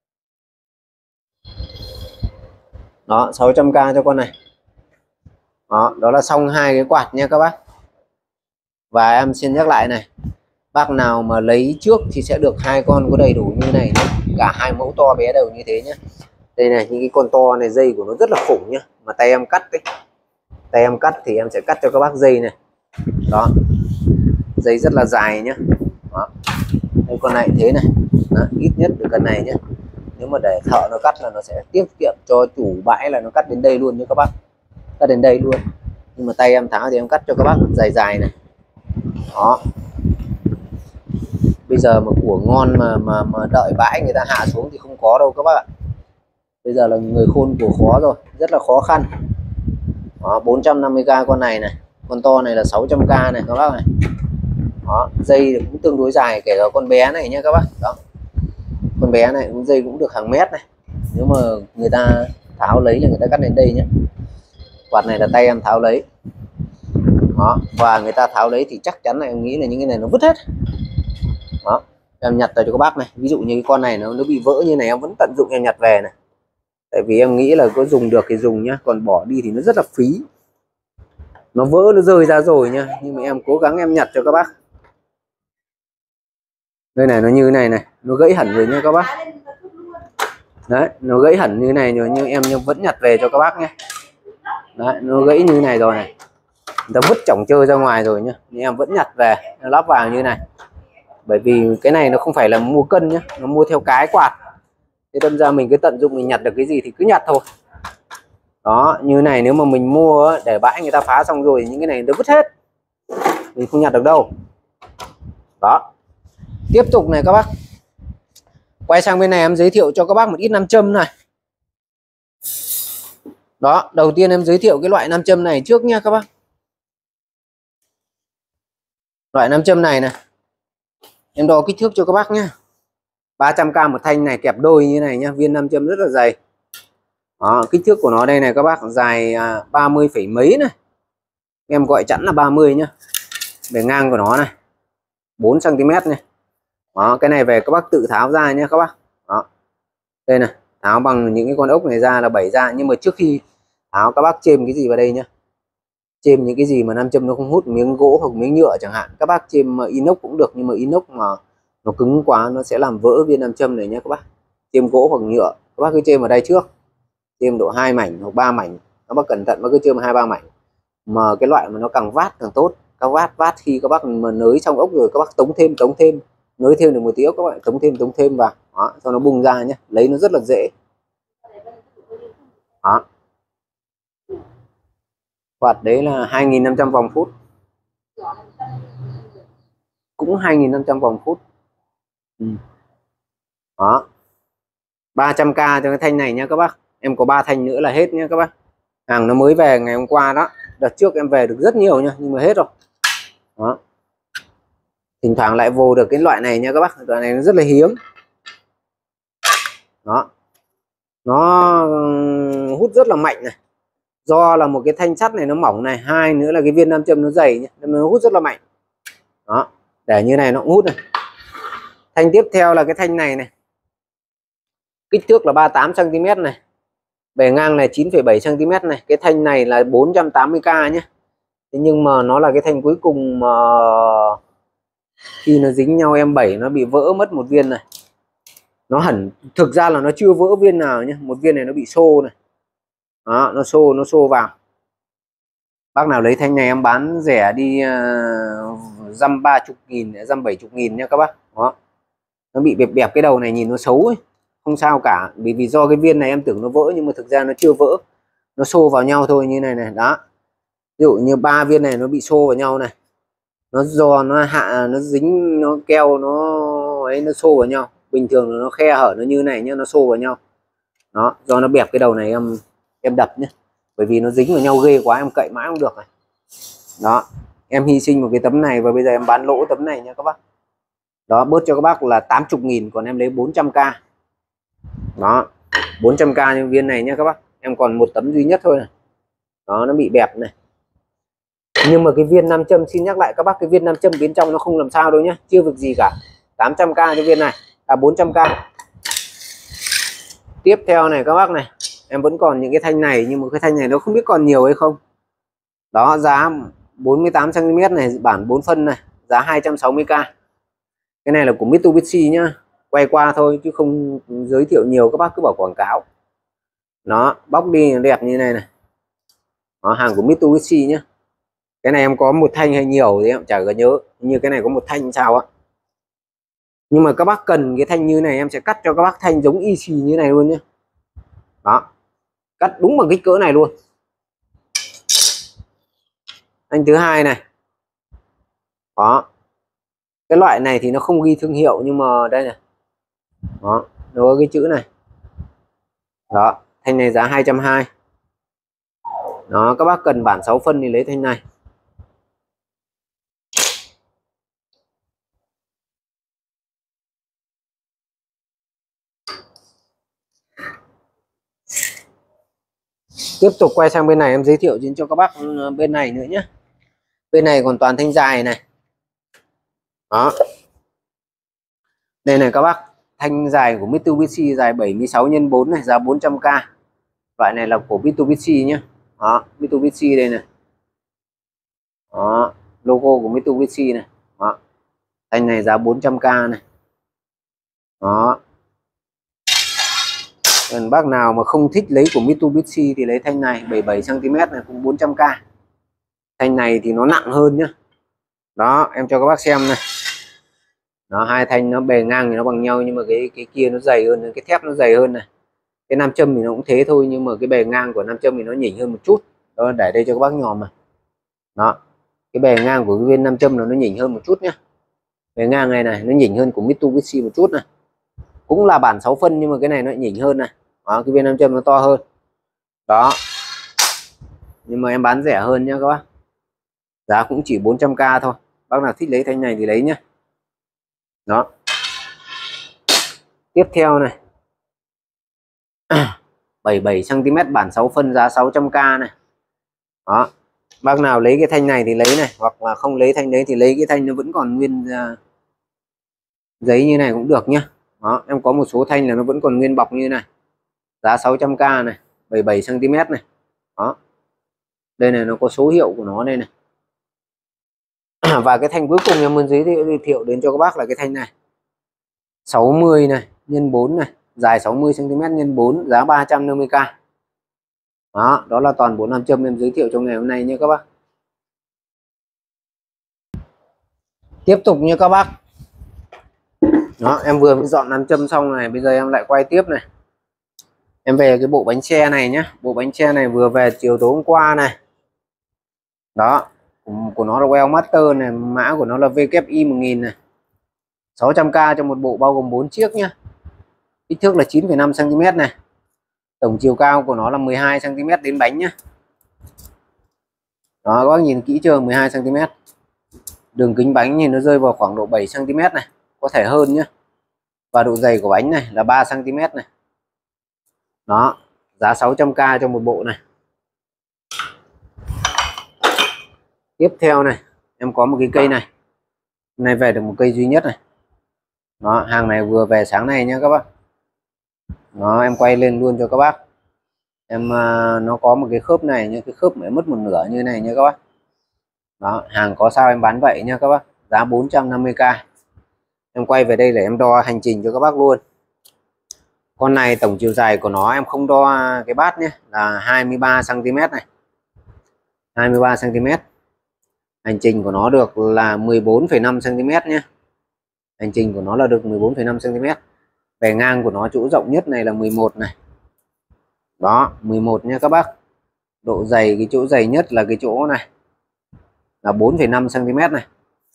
Đó, 600k cho con này. Đó là xong hai cái quạt nha các bác. Và em xin nhắc lại này, bác nào mà lấy trước thì sẽ được hai con có đầy đủ như này, cả hai mẫu to bé đều như thế nhé. Đây này, những cái con to này dây của nó rất là khủng nhá, mà tay em cắt đấy, tay em cắt thì em sẽ cắt cho các bác dây này. Đó, dây rất là dài nhá. Đó, đây con này thế này. Đó, ít nhất được cần này nhé. Nếu mà để thợ nó cắt là nó sẽ tiết kiệm cho chủ bãi, là nó cắt đến đây luôn nhé các bác, cắt đến đây luôn. Nhưng mà tay em tháo thì em cắt cho các bác dài dài này. Đó, bây giờ mà của ngon mà đợi bãi người ta hạ xuống thì không có đâu các bác ạ. Bây giờ là người khôn của khó rồi, rất là khó khăn. Đó, 450k con này này, con to này là 600k này các bác này. Đó, dây cũng tương đối dài, kể cả con bé này nhé các bác. Đó, con bé này cũng dây cũng được hàng mét này. Nếu mà người ta tháo lấy là người ta cắt đến đây nhé. Quạt này là tay em tháo lấy. Đó, và người ta tháo lấy thì chắc chắn là em nghĩ là những cái này nó vứt hết. Đó, em nhặt về cho các bác này. Ví dụ như cái con này nó bị vỡ như này, em vẫn tận dụng em nhặt về này. Tại vì em nghĩ là có dùng được thì dùng nhá, còn bỏ đi thì nó rất là phí. Nó vỡ nó rơi ra rồi nhá, nhưng mà em cố gắng em nhặt cho các bác. Đây này, nó như này này, nó gãy hẳn rồi nha các bác. Đấy, nó gãy hẳn như này rồi, nhưng em vẫn nhặt về cho các bác nhé. Đấy, nó gãy như này rồi này, người ta vứt chỏng chơi ra ngoài rồi nhá, nhưng em vẫn nhặt về, em lắp vào như này. Bởi vì cái này nó không phải là mua cân nhá, nó mua theo cái quạt. Thế đâm ra mình cứ tận dụng, mình nhặt được cái gì thì cứ nhặt thôi. Đó, như này nếu mà mình mua để bãi người ta phá xong rồi, những cái này nó vứt hết, mình không nhặt được đâu. Đó, tiếp tục này các bác, quay sang bên này em giới thiệu cho các bác một ít nam châm này. Đó, đầu tiên em giới thiệu cái loại nam châm này trước nha các bác. Loại nam châm này em đo kích thước cho các bác nhé. 300k một thanh này, kẹp đôi như này nhá, viên nam châm rất là dày. Đó, kích thước của nó đây này các bác, dài 30 phẩy mấy này, em gọi chẵn là 30 nhá. Bề ngang của nó này 4 cm này. Đó, cái này về các bác tự tháo ra nhé các bác. Đó, đây này, tháo bằng những cái con ốc này ra là 7 ra, nhưng mà trước khi tháo các bác chêm cái gì vào đây nhá, chêm những cái gì mà nam châm nó không hút, miếng gỗ hoặc miếng nhựa chẳng hạn, các bác chêm inox cũng được, nhưng mà inox mà nó cứng quá nó sẽ làm vỡ viên nam châm này nhé các bác. Chêm gỗ hoặc nhựa, các bác cứ chêm vào đây trước, chêm độ 2 mảnh hoặc 3 mảnh, các bác cẩn thận, bác cứ chêm 2-3 mảnh, mà cái loại mà nó càng vát càng tốt. Các vát khi các bác mà nới trong ốc rồi các bác tống thêm, nới thêm được một tí ốc các bạn tống thêm vào. Đó, cho nó bung ra nhé, lấy nó rất là dễ. Đó, quạt đấy là 2.500 vòng phút, cũng 2.500 vòng phút. Đó, 300k cho cái thanh này nha các bác. Em có 3 thanh nữa là hết nhé các bác. Hàng nó mới về ngày hôm qua đó, đợt trước em về được rất nhiều nha, nhưng mà hết rồi. Đó, thỉnh thoảng lại vô được cái loại này nha các bác, loại này nó rất là hiếm. Đó, nó hút rất là mạnh này, do là một cái thanh sắt này nó mỏng này, hai nữa là cái viên nam châm nó dày nhé, nó hút rất là mạnh. Đó, để như này nó cũng hút này. Thanh tiếp theo là cái thanh này kích thước là 38 cm này, bề ngang này 9,7 cm này. Cái thanh này là 480k nhé. Thế nhưng mà nó là cái thanh cuối cùng mà khi nó dính nhau em 7 nó bị vỡ mất một viên này. Nó thực ra là nó chưa vỡ viên nào nhé, một viên này nó bị xô này. Đó, nó xô vào. Bác nào lấy thanh này em bán rẻ đi dăm 30.000, dăm 70.000 nha các bác. Đó, nó bị bẹp bẹp cái đầu này nhìn nó xấu ấy. Không sao cả, vì do cái viên này em tưởng nó vỡ nhưng mà thực ra nó chưa vỡ, nó xô vào nhau thôi như này này. Đó, ví dụ như 3 viên này nó bị xô vào nhau này, nó do nó dính, nó keo nó xô vào nhau. Bình thường là nó khe hở nó như này nhá, nó xô vào nhau. Đó, do nó bẹp cái đầu này em đập nhé, bởi vì nó dính vào nhau ghê quá, em cậy mãi không được này. Đó, em hy sinh một cái tấm này và bây giờ em bán lỗ tấm này nha các bác. Đó, bớt cho các bác là 80.000, còn em lấy 400k. Đó, 400k nhân viên này nhé các bác. Em còn một tấm duy nhất thôi này. Đó, nó bị bẹp này, nhưng mà cái viên nam châm, xin nhắc lại các bác, cái viên nam châm bên trong nó không làm sao đâu nhé, chưa việc gì cả. 800k cho viên này, 400k. Tiếp theo này các bác này, em vẫn còn những cái thanh này, nhưng mà cái thanh này nó không biết còn nhiều hay không. Đó, giá 48 cm này, bản 4 phân này, giá 260k. Cái này là của Mitsubishi nhá, quay qua thôi chứ không giới thiệu nhiều, các bác cứ bảo quảng cáo. Nó bóc đi đẹp như này này. Đó, hàng của Mitsubishi nhá. Cái này em có một thanh hay nhiều thì em chả có nhớ, như cái này có một thanh sao á. Nhưng mà các bác cần cái thanh như này em sẽ cắt cho các bác thanh giống y xì như này luôn nhé. Đó, cắt đúng bằng kích cỡ này luôn. Thanh thứ hai này. Đó, cái loại này thì nó không ghi thương hiệu, nhưng mà đây này. Đó, nó có cái chữ này. Đó, thanh này giá 220. Đó, các bác cần bản 6 phân thì lấy thanh này. Tiếp tục quay sang bên này em giới thiệu cho các bác bên này nữa nhé. Bên này còn toàn thanh dài này. Đó, đây này các bác, thanh dài của Mitsubishi dài 76 x 4 này, giá 400k. Loại này là của Mitsubishi nhé. Đó, Mitsubishi đây này. Đó, logo của Mitsubishi này. Đó, thanh này giá 400k này. Đó, còn bác nào mà không thích lấy của Mitsubishi thì lấy thanh này 77 cm này, cũng 400k. Thanh này thì nó nặng hơn nhá. Đó, em cho các bác xem này. Nó hai thanh nó bề ngang thì nó bằng nhau, nhưng mà cái kia nó dày hơn, cái thép nó dày hơn này. Cái nam châm thì nó cũng thế thôi, nhưng mà cái bề ngang của nam châm thì nó nhỉnh hơn một chút. Đó, để đây cho các bác nhòm mà. Đó, cái bề ngang của cái viên nam châm nó nhỉnh hơn một chút nhá. Bề ngang này nó nhỉnh hơn của Mitsubishi một chút này. Cũng là bản 6 phân nhưng mà cái này nó nhỉnh hơn này. Đó, cái viên nam châm nó to hơn. Đó. Nhưng mà em bán rẻ hơn nhá các bác. Giá cũng chỉ 400k thôi. Bác nào thích lấy thanh này thì lấy nhá. Đó. Tiếp theo này. 77 cm bản 6 phân giá 600k này. Đó. Bác nào lấy cái thanh này thì lấy này, hoặc là không lấy thanh đấy thì lấy cái thanh nó vẫn còn nguyên giấy như này cũng được nhá. Đó, em có một số thanh là nó vẫn còn nguyên bọc như này. Giá 600k này, 77 cm này. Đó. Đây này, nó có số hiệu của nó đây này. Và cái thanh cuối cùng em muốn giới thiệu đến cho các bác là cái thanh này. 60 này, nhân 4 này, dài 60 cm nhân 4, giá 350k. Đó, đó là toàn bộ nam châm em giới thiệu trong ngày hôm nay nhé các bác. Tiếp tục như các bác. Đó, em vừa mới dọn nam châm xong này, bây giờ em lại quay tiếp này. Em về cái bộ bánh xe này nhé. Bộ bánh xe này vừa về chiều tối hôm qua này. Đó, của nó là Well Master này, mã của nó là WI 1000 này. 600k cho một bộ bao gồm 4 chiếc nhé. Kích thước là 9,5 cm này. Tổng chiều cao của nó là 12 cm đến bánh nhé. Đó, các bác nhìn kỹ chưa, 12 cm. Đường kính bánh thì nó rơi vào khoảng độ 7 cm này, có thể hơn nhé. Và độ dày của bánh này là 3 cm này. Đó, giá 600k cho một bộ này. Tiếp theo này, em có một cái cây này. Hôm nay về được một cây duy nhất này. Đó, hàng này vừa về sáng nay nhé các bác. Đó, em quay lên luôn cho các bác. Nó có một cái khớp này, như cái khớp mới mất một nửa như này nha các bác. Đó, hàng có sao em bán vậy nha các bác. Giá 450k. Em quay về đây để em đo hành trình cho các bác luôn. Con này tổng chiều dài của nó em không đo cái bát nhé, là 23 cm này. 23 cm. Hành trình của nó được là 14,5 cm nhé. Hành trình của nó là được 14,5 cm. Bề ngang của nó chỗ rộng nhất này là 11 này. Đó, 11 nha các bác. Độ dày, cái chỗ dày nhất là cái chỗ này là 4,5 cm này.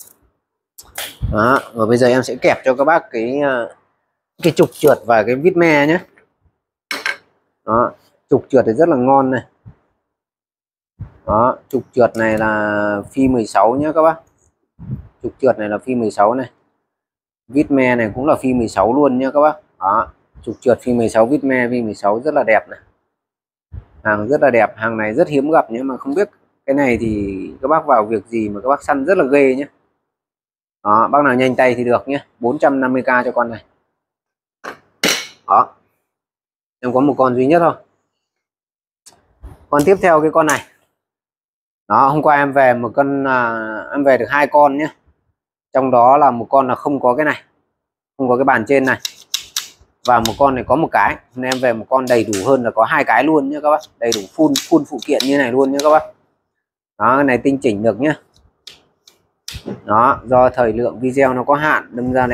Đó, và bây giờ em sẽ kẹp cho các bác cái trục trượt và cái vít me nhé. Đó, trục trượt thì rất là ngon này. Đó, trục trượt này là phi 16 nhé các bác. Trục trượt này là phi 16 này. Vít me này cũng là phi 16 luôn nha các bác. Đó, trục trượt phi 16, vít me phi 16 rất là đẹp này. Hàng rất là đẹp, hàng này rất hiếm gặp nhé, mà không biết cái này thì các bác vào việc gì mà các bác săn rất là ghê nhé. Đó, bác nào nhanh tay thì được nhé. 450k cho con này. Đó, em có một con duy nhất thôi. Con tiếp theo cái con này. Đó, hôm qua em về một con em về được 2 con nhé. Trong đó là một con là không có cái này, không có cái bàn trên này, và một con này có một cái, nên em về một con đầy đủ hơn là có 2 cái luôn nhé các bác. Đầy đủ full phụ kiện như này luôn nhé các bác. Đó, cái này tinh chỉnh được nhé. Đó, do thời lượng video nó có hạn, đâm ra là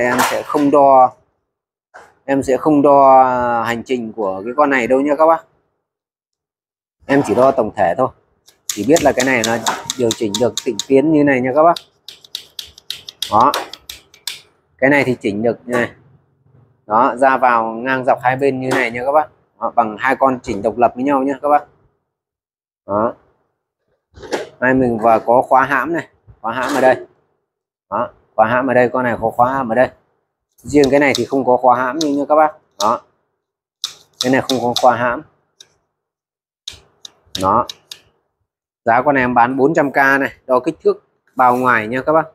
em sẽ không đo hành trình của cái con này đâu nhé các bác. Em chỉ đo tổng thể thôi, chỉ biết là cái này nó điều chỉnh được tịnh tiến như này nha các bác. Đó, cái này thì chỉnh được như này. Đó, ra vào ngang dọc hai bên như này nha các bác. Đó, bằng 2 con chỉnh độc lập với nhau nhé các bác. Đó, hai mình và có khóa hãm này, khóa hãm ở đây. Đó, khóa hãm ở đây, con này có khóa hãm ở đây. Riêng cái này thì không có khóa hãm như các bác. Đó, cái này không có khóa hãm. Đó, giá con này em bán 400k này. Đo kích thước bao ngoài nha các bác.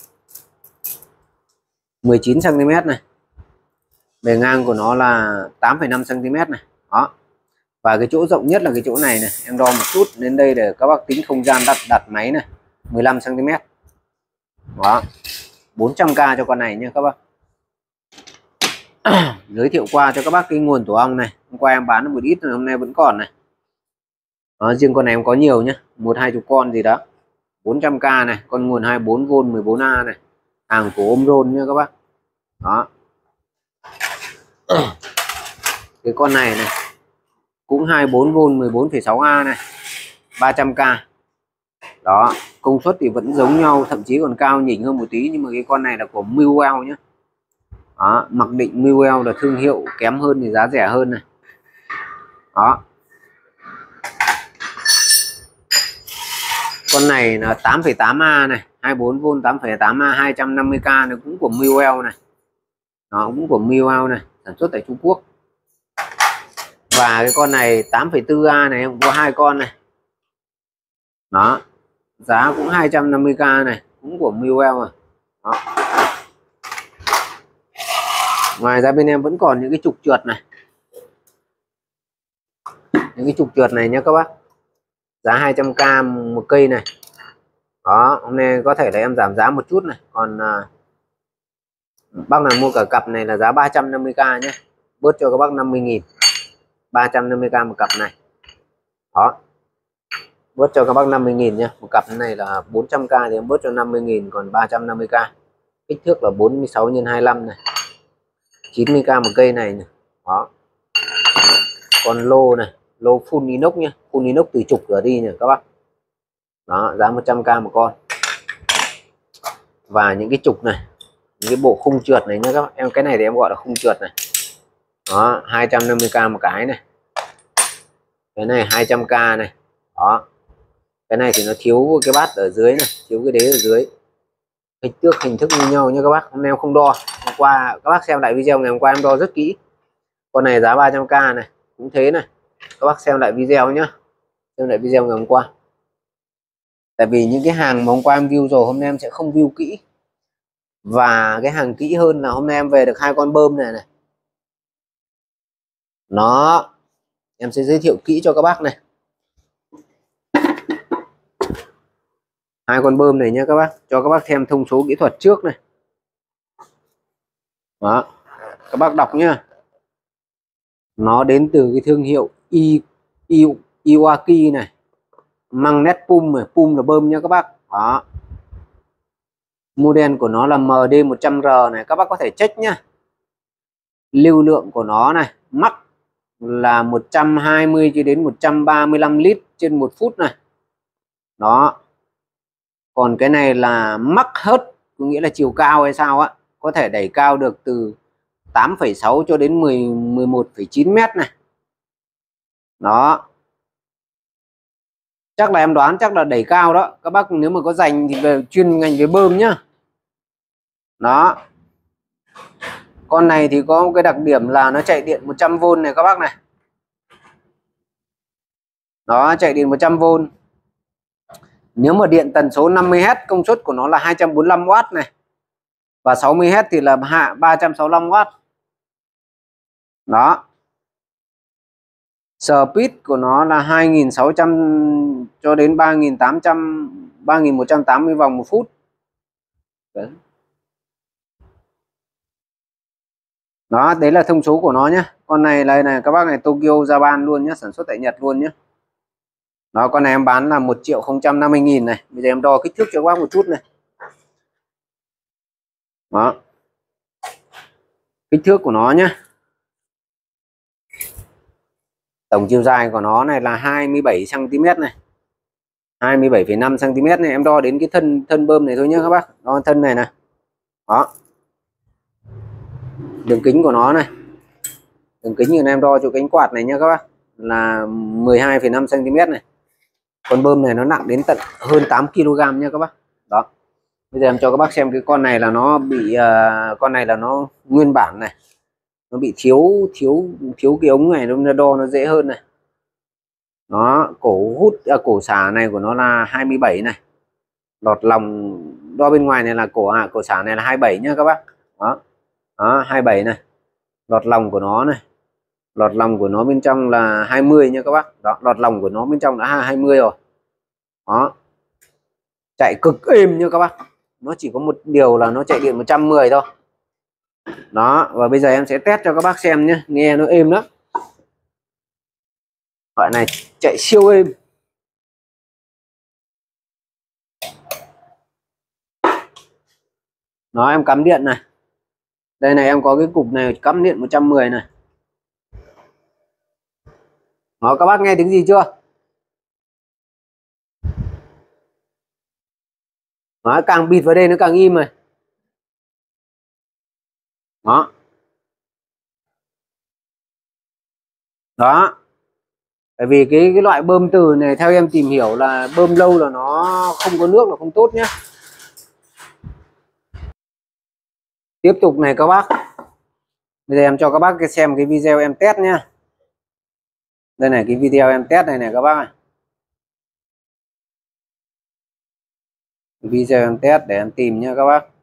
19 cm này. Bề ngang của nó là 8,5 cm này. Đó, và cái chỗ rộng nhất là cái chỗ này này, em đo một chút đến đây để các bác tính không gian đặt máy này, 15 cm. Đó, 400k cho con này nha các bác. Giới thiệu qua cho các bác cái nguồn tổ ong này. Hôm qua em bán được một ít rồi, hôm nay vẫn còn này. Đó, riêng con này em có nhiều nhé, 1-20 con gì đó. 400k này, con nguồn 24V 14A này. Hàng của Omron nha các bác. Đó. Cái con này này, cũng 24V 14,6A này, 300k. Đó, công suất thì vẫn giống nhau, thậm chí còn cao nhỉnh hơn một tí, nhưng mà cái con này là của Muel nhé. Đó, mặc định Muel là thương hiệu kém hơn thì giá rẻ hơn này. Đó, con này là 8,8A này, 24V 8,8A 250k này, cũng của Muel này. Nó cũng của Muel này, sản xuất tại Trung Quốc. Và cái con này 8,4A này cũng có hai con này. Đó, giá cũng 250k này, cũng của Muel rồi. Đó. Ngoài ra bên em vẫn còn những cái trục trượt này, những cái trục trượt này nhé các bác, giá 200k một cây này. Đó, hôm nay có thể là em giảm giá một chút này, còn bác nào mua cả cặp này là giá 350k nhé, bớt cho các bác 50.000, 350k một cặp này. Đó, bớt cho các bác 50.000 nhé, một cặp này là 400k thì em bớt cho 50.000, còn 350k. Kích thước là 46 x 25 này, 90k một cây này, này. Đó, còn lô này, lô full inox nhé, full inox từ trục trở đi nhỉ các bác. Đó, giá 100k một con. Và những cái trục này, những cái bộ khung trượt này nhé các bác, em cái này thì em gọi là khung trượt này. Đó, 250k một cái này, cái này 200k này. Đó, cái này thì nó thiếu cái bát ở dưới này, thiếu cái đế ở dưới. Kích thước hình thức như nhau nha các bác. Hôm nay em không đo, hôm qua các bác xem lại video ngày hôm qua em đo rất kỹ. Con này giá 300k này, cũng thế này. Các bác xem lại video nhá, xem lại video ngày hôm qua. Tại vì những cái hàng mà hôm qua em view rồi, hôm nay em sẽ không view kỹ. Và cái hàng kỹ hơn là hôm nay em về được hai con bơm này này. Nó em sẽ giới thiệu kỹ cho các bác này. Hai con bơm này nhé các bác, cho các bác xem thông số kỹ thuật trước này. Đó, các bác đọc nhá. Nó đến từ cái thương hiệu Iwaki này, Magnet Pump này, pump là bơm nha các bác. Đó, model của nó là MD100R này, các bác có thể check nhá. Lưu lượng của nó này, max là 120 cho đến 135 lít trên 1 phút này. Đó, còn cái này là max hết, có nghĩa là chiều cao hay sao á, có thể đẩy cao được từ 8,6 cho đến 11,9 mét này. Đó, chắc là em đoán chắc là đẩy cao đó các bác, nếu mà có dành thì về chuyên ngành về bơm nhá. Đó, con này thì có một cái đặc điểm là nó chạy điện 100V này các bác này. Đó, chạy điện 100V. Nếu mà điện tần số 50Hz, công suất của nó là 245W này, và 60Hz thì là 365W. Đó, speed của nó là 2.600 cho đến 3.180 vòng một phút. Đấy. Đó, đấy là thông số của nó nhé. Con này là các bác này Tokyo Japan luôn nhé, sản xuất tại Nhật luôn nhé. Đó, con này em bán là 1.050.000 này. Bây giờ em đo kích thước cho các bác một chút này. Đó, kích thước của nó nhé. Tổng chiều dài của nó này là 27 cm này, 27,5 cm này. Em đo đến cái thân bơm này thôi nhé các bác. Đo thân này này. Đó, đường kính của nó này, đường kính như em đo cho cánh quạt này nhé các bác, là 12,5 cm này. Con bơm này nó nặng đến tận hơn 8 kg nha các bác. Đó, bây giờ em cho các bác xem cái con này là nó bị con này là nó nguyên bản này, nó bị thiếu cái ống này, nó đo nó dễ hơn này. Nó cổ hút cổ xả này của nó là 27 này, lọt lòng đo bên ngoài này là cổ xả này là 27 nhá các bác. Đó, đó 27 này, lọt lòng của nó này, lọt lòng của nó bên trong là 20 nha các bác. Đó, lọt lòng của nó bên trong đã 20 rồi. Đó, chạy cực êm như các bác, nó chỉ có một điều là nó chạy điện 110 thôi. Đó, và bây giờ em sẽ test cho các bác xem nhé, nghe nó êm lắm. Loại này chạy siêu êm. Đó, em cắm điện này, đây này, em có cái cục này cắm điện 110 này. Đó, các bác nghe tiếng gì chưa? Đó, càng bịt vào đây nó càng im rồi. Đó. Đó. Tại vì cái loại bơm từ này theo em tìm hiểu là bơm lâu là nó không có nước là không tốt nhé. Tiếp tục này các bác. Bây giờ em cho các bác xem cái video em test nhá. Đây này, cái video em test này các bác này. Video em test để em tìm nha các bác.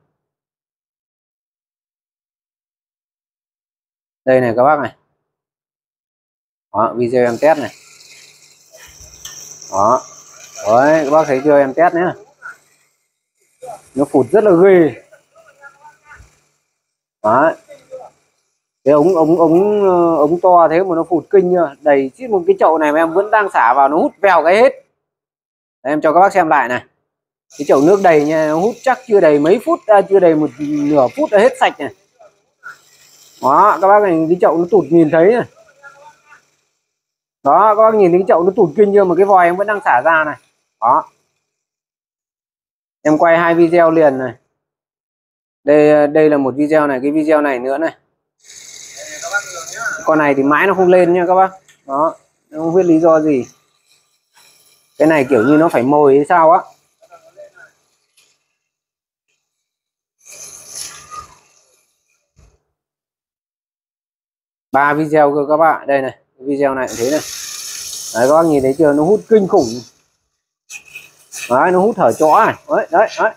Đây này các bác này. Đó, video em test này. Đó. Đấy, các bác thấy chưa, em test nhá. Nó phụt rất là ghê. Đấy. Cái ống to thế mà nó phụt kinh nhá, đầy chít một cái chậu này mà em vẫn đang xả vào nó hút vèo cái hết. Đấy, em cho các bác xem lại này. Cái chậu nước đầy nha, nó hút chắc chưa đầy mấy phút, chưa đầy một nửa phút đã hết sạch này. Đó, các bác này, cái chậu nó tụt nhìn thấy này. Đó, các bác nhìn thấy cái chậu nó tụt kinh chưa mà cái vòi em vẫn đang xả ra này. Đó. Em quay 2 video liền này. Đây là một video này, cái video này nữa này. Con này thì mãi nó không lên nha các bác. Đó, không biết lý do gì. Cái này kiểu như nó phải mồi hay sao á. Ba video cơ các bạn. Đây này, video này cũng thế này. Đấy, các bác nhìn thấy chưa, nó hút kinh khủng. Đấy, nó hút thở chó này. Đấy, đấy, đấy.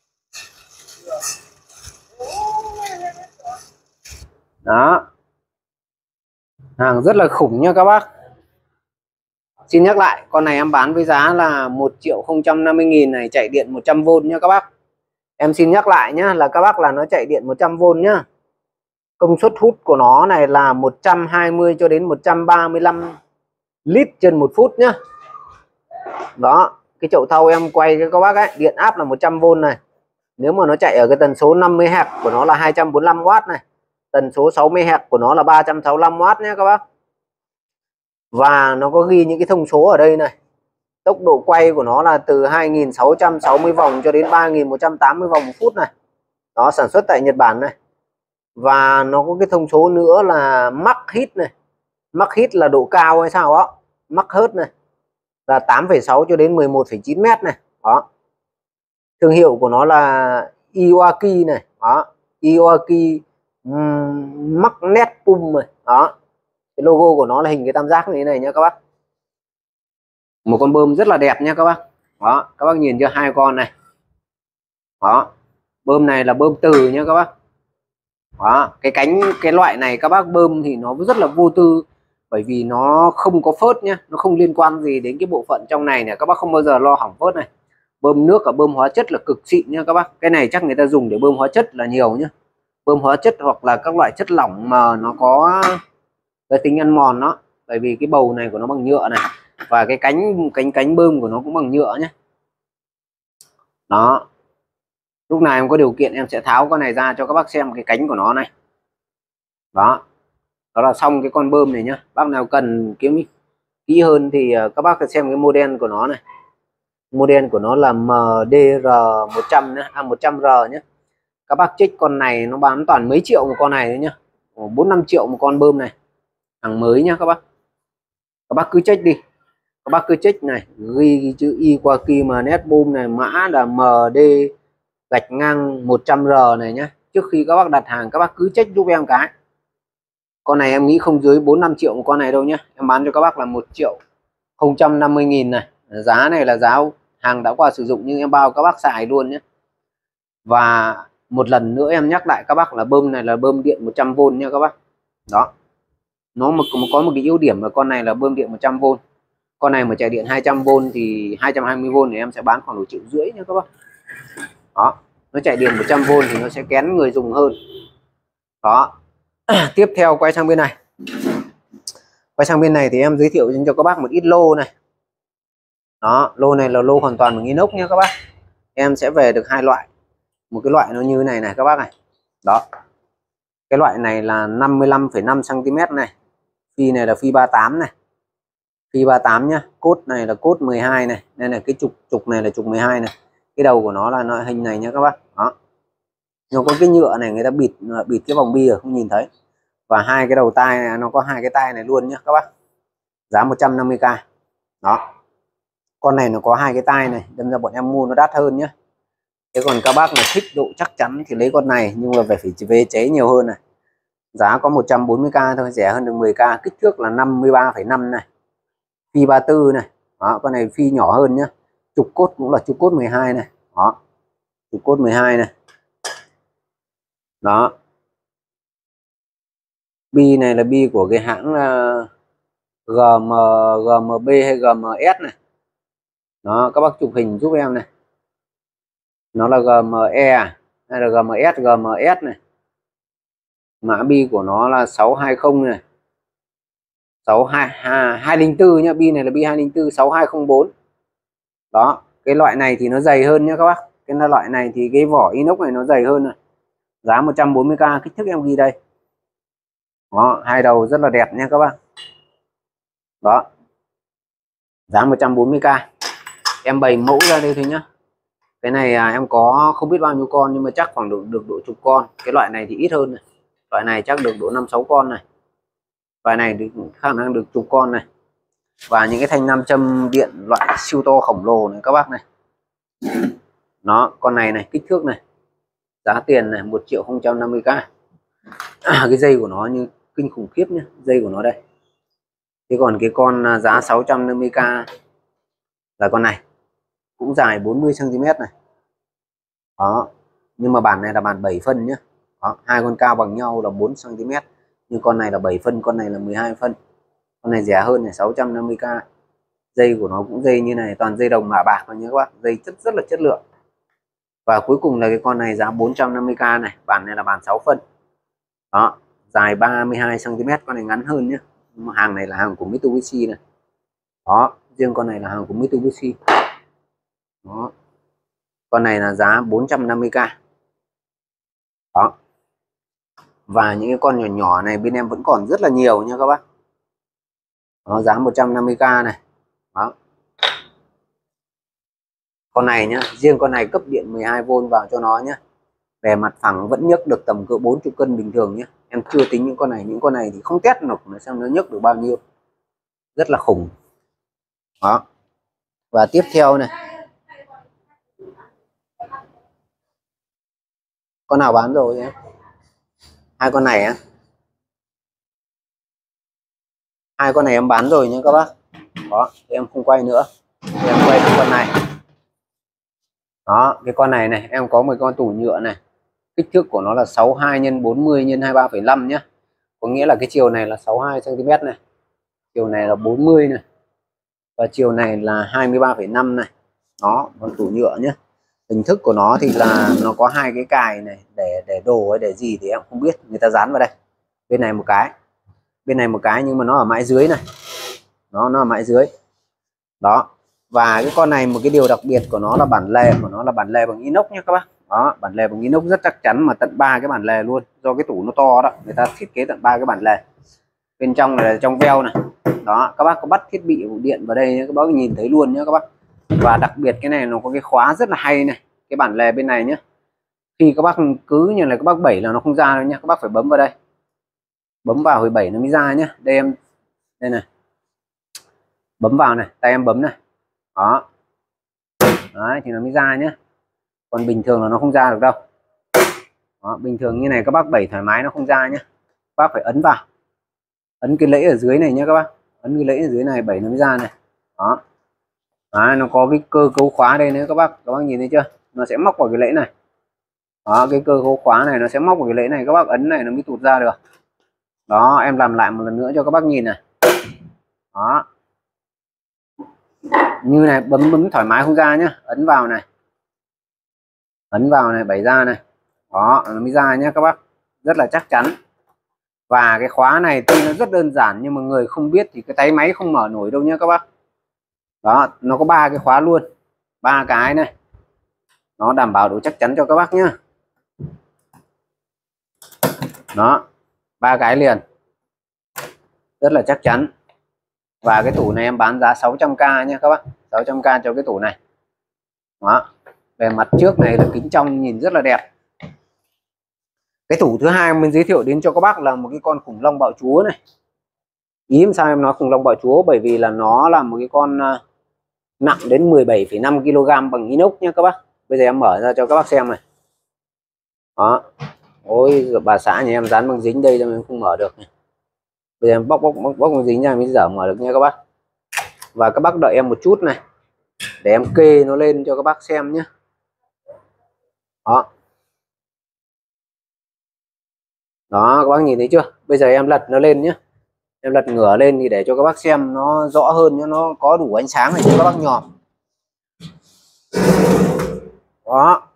Đó. Hàng rất là khủng nha các bác. Xin nhắc lại, con này em bán với giá là 1.050.000 này, chạy điện 100V nha các bác. Em xin nhắc lại nhá, là các bác là nó chạy điện 100V nhá. Công suất hút của nó này là 120 cho đến 135 lít trên 1 phút nhá. Đó, cái chậu thau em quay cho các bác ấy, điện áp là 100V này. Nếu mà nó chạy ở cái tần số 50Hz của nó là 245W này. Tần số 60Hz của nó là 365W nhé các bác. Và nó có ghi những cái thông số ở đây này. Tốc độ quay của nó là từ 2.660 vòng cho đến 3.180 vòng một phút này. Đó, sản xuất tại Nhật Bản này. Và nó có cái thông số nữa là Mach hit này. Mach hit là độ cao hay sao đó. Mach hertz này là 8,6 cho đến 11,9 mét này. Đó. Thương hiệu của nó là Iwaki này. Đó. Iwaki Magnet Pump này. Đó. Cái logo của nó là hình cái tam giác như thế này nha các bác. Một con bơm rất là đẹp nha các bác. Đó, các bác nhìn chưa, hai con này. Đó. Bơm này là bơm từ nha các bác. Đó, cái loại này các bác bơm thì nó rất là vô tư, bởi vì nó không có phớt nhá, nó không liên quan gì đến cái bộ phận trong này này, các bác không bao giờ lo hỏng phớt này. Bơm nước và bơm hóa chất là cực xịn nha các bác. Cái này chắc người ta dùng để bơm hóa chất là nhiều nhá. Bơm hóa chất hoặc là các loại chất lỏng mà nó có cái tính ăn mòn nó, bởi vì cái bầu này của nó bằng nhựa này, và cái cánh bơm của nó cũng bằng nhựa nhé. Đó, lúc này em có điều kiện em sẽ tháo con này ra cho các bác xem cái cánh của nó này. Đó, đó là xong cái con bơm này nhá. Bác nào cần kiếm kỹ hơn thì các bác xem cái model của nó này. Model của nó là MDR100 nhé, 100R nhé. Các bác check con này nó bán toàn mấy triệu một con này đấy nhá, 4-5 triệu một con bơm này, hàng mới nhá các bác. Các bác cứ check đi, các bác cứ check này, ghi chữ Iwaki Magnet Pump này, mã là MD-100R này nhá. Trước khi các bác đặt hàng các bác cứ check giúp em cái. Con này em nghĩ không dưới 4-5 triệu một con này đâu nhá. Em bán cho các bác là 1.050.000 này. Giá này là giá hàng đã qua sử dụng nhưng em bao các bác xài luôn nhé. Và một lần nữa em nhắc lại các bác là bơm này là bơm điện 100V nha các bác. Đó, nó có một cái ưu điểm là con này là bơm điện 100V. Con này mà chạy điện 200V thì 220V thì em sẽ bán khoảng 1,5 triệu nha các bác. Đó, nó chạy điện 100V thì nó sẽ kén người dùng hơn. Đó. Tiếp theo quay sang bên này. Quay sang bên này thì em giới thiệu cho các bác một ít lô này. Đó, lô này là lô hoàn toàn bằng inox nha các bác. Em sẽ về được hai loại. Một cái loại nó như này này các bác này. Đó. Cái loại này là 55,5 cm này. Phi này là phi 38 này. phi 38 nhá. Cốt này là cốt 12 này, nên là cái trục này là trục 12 này. Cái đầu của nó là loại hình này nhá các bác. Đó, nó có cái nhựa này người ta bịt cái vòng bi rồi không nhìn thấy. Và hai cái đầu tai này, nó có hai cái tai này luôn nhá các bác. Giá 150k. Đó, con này nó có hai cái tai này, đâm ra bọn em mua nó đắt hơn nhá. Thế còn các bác mà thích độ chắc chắn thì lấy con này, nhưng mà phải về chế nhiều hơn này. Giá có 140k thôi, rẻ hơn được 10k. Kích thước là 53,5 này, phi 34 này. Đó, con này phi nhỏ hơn nhá. Trục cốt cũng là trục cốt 12 này. Đó, trục cốt 12 này. Đó, bi này là bi của cái hãng GMB hay GMS này. Đó, các bác chụp hình giúp em này. Nó là GME hay là GMS, GMS này. Mã bi của nó là 620 này, 204 nhá. Bi này là bi 204 6204. Đó, cái loại này thì nó dày hơn nhá các bác. Cái loại này thì cái vỏ inox này nó dày hơn này. Giá 140k. Kích thước em ghi đây. Đó, hai đầu rất là đẹp nha các bác. Đó, giá 140k. Em bày mẫu ra đây thôi nhá. Cái này em có không biết bao nhiêu con, nhưng mà chắc khoảng được độ chục con. Cái loại này thì ít hơn này. Loại này chắc được độ 5-6 con này. Loại này thì khả năng được chục con này. Và những cái thanh nam châm điện loại siêu to khổng lồ này các bác này. Nó con này này, kích thước này, giá tiền này 1.050k. Cái dây của nó như kinh khủng khiếp nhé, dây của nó đây. Thế còn cái con giá 650k là con này, cũng dài 40 cm này. Đó, nhưng mà bản này là bản 7 phân nhé. Đó, hai con cao bằng nhau là 4 cm, nhưng con này là 7 phân, con này là 12 phân. Con này rẻ hơn này, 650k. Dây của nó cũng dây như này, toàn dây đồng mạ bạc mà nhé các bác, dây rất là chất lượng. Và cuối cùng là cái con này giá 450k này, bản này là bản 6 phân. Đó, dài 32 cm, con này ngắn hơn nhé. Hàng này là hàng của Mitsubishi này. Đó, riêng con này là hàng của Mitsubishi. Đó, con này là giá 450k. Đó, và những cái con nhỏ nhỏ này bên em vẫn còn rất là nhiều nha các bác. Đó, giá 150k này. Đó, con này nhá, riêng con này cấp điện 12V vào cho nó nhé. Về mặt phẳng vẫn nhấc được tầm cỡ 40 cân bình thường nhé. Em chưa tính những con này thì không test nổi nó xem nó nhấc được bao nhiêu, rất là khủng. Đó, và tiếp theo này, con nào bán rồi nhé, hai con này á, hai con này em bán rồi nhé các bác. Đó, em không quay nữa, em quay cái con này. Đó, cái con này này, em có một con tủ nhựa này, kích thước của nó là 62 x 40 x 23,5 nhé. Có nghĩa là cái chiều này là 62 cm này, chiều này là 40 này, và chiều này là 23,5 này. Đó, con tủ nhựa nhé. Hình thức của nó thì là nó có hai cái cài này để đồ hay để gì thì em không biết, người ta dán vào đây. Bên này một cái, bên này một cái, nhưng mà nó ở mãi dưới này. Nó ở mãi dưới. Đó, và cái con này một cái điều đặc biệt của nó là bản lề của nó là bản lề bằng inox nhé các bác. Đó, bản lề bằng inox rất chắc chắn, mà tận 3 cái bản lề luôn, do cái tủ nó to đó, người ta thiết kế tận 3 cái bản lề. Bên trong này là trong veo này. Đó, các bác có bắt thiết bị điện vào đây nhé, các bác nhìn thấy luôn nhé các bác. Và đặc biệt cái này nó có cái khóa rất là hay này, cái bản lề bên này nhé. Khi các bác cứ như là các bác bẩy là nó không ra đâu nhé, các bác phải bấm vào đây, bấm vào hồi 7 nó mới ra nhé. Đây em, đây này, bấm vào này, tay em bấm này. Đó, đấy thì nó mới ra nhé, còn bình thường là nó không ra được đâu. Đó, bình thường như này các bác bẩy thoải mái nó không ra nhé, các bác phải ấn vào, ấn cái lẫy ở dưới này nhé các bác, ấn cái lẫy ở dưới này bẩy nó mới ra này. Đó, đấy, nó có cái cơ cấu khóa đây nữa các bác nhìn thấy chưa, nó sẽ móc vào cái lẫy này. Đó, cái cơ cấu khóa này nó sẽ móc vào cái lẫy này, các bác ấn này nó mới tụt ra được. Đó, em làm lại một lần nữa cho các bác nhìn này. Đó, như này, bấm thoải mái không ra nhá, ấn vào này, ấn vào này, bẩy ra này. Đó, nó mới ra nhé các bác, rất là chắc chắn. Và cái khóa này tuy nó rất đơn giản, nhưng mà người không biết thì cái tay máy không mở nổi đâu nhé các bác. Đó, nó có 3 cái khóa luôn, 3 cái này, nó đảm bảo độ chắc chắn cho các bác nhá. Đó, 3 cái liền, rất là chắc chắn. Và cái tủ này em bán giá 600k nhé các bác, 600k cho cái tủ này. Đó, về mặt trước này là kính trong nhìn rất là đẹp. Cái tủ thứ hai mình giới thiệu đến cho các bác là một cái con khủng long bạo chúa này. Ý em sao em nói khủng long bạo chúa, bởi vì là nó là một cái con nặng đến 17,5 kg bằng inox nhé các bác. Bây giờ em mở ra cho các bác xem này. Đó, ôi bà xã nhà em dán bằng dính đây cho em không mở được này. Bây giờ em bóc bằng dính ra mới dở mở được nha các bác. Và các bác đợi em một chút này để em kê nó lên cho các bác xem nhé. Đó, đó các bác nhìn thấy chưa? Bây giờ em lật nó lên nhé, em lật ngửa lên thì để cho các bác xem nó rõ hơn nhé, nó có đủ ánh sáng để cho các bác nhòm. Đó,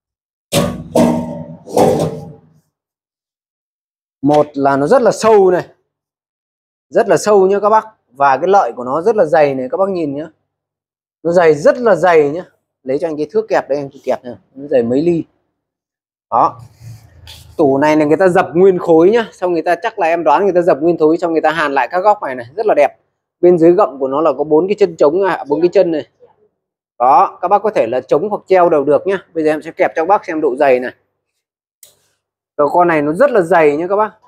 một là nó rất là sâu này, rất là sâu nhá các bác. Và cái lợi của nó rất là dày này, các bác nhìn nhé, nó dày rất là dày nhá. Lấy cho anh cái thước kẹp đây, em kẹp này, nó dày mấy ly. Đó, tủ này là người ta dập nguyên khối nhá, xong người ta chắc là em đoán người ta dập nguyên khối, xong người ta hàn lại các góc này này, rất là đẹp. Bên dưới gậm của nó là có 4 cái chân trống, 4 cái chân này. Đó, các bác có thể là chống hoặc treo đều được nhá. Bây giờ em sẽ kẹp cho các bác xem độ dày này. Rồi con này nó rất là dày nhá các bác,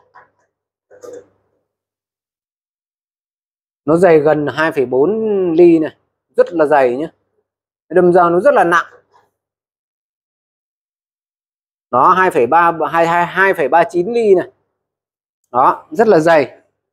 nó dày gần 2,4 ly này, rất là dày nhá, đâm ra nó rất là nặng. Đó, 2,39 ly này. Đó, rất là dày.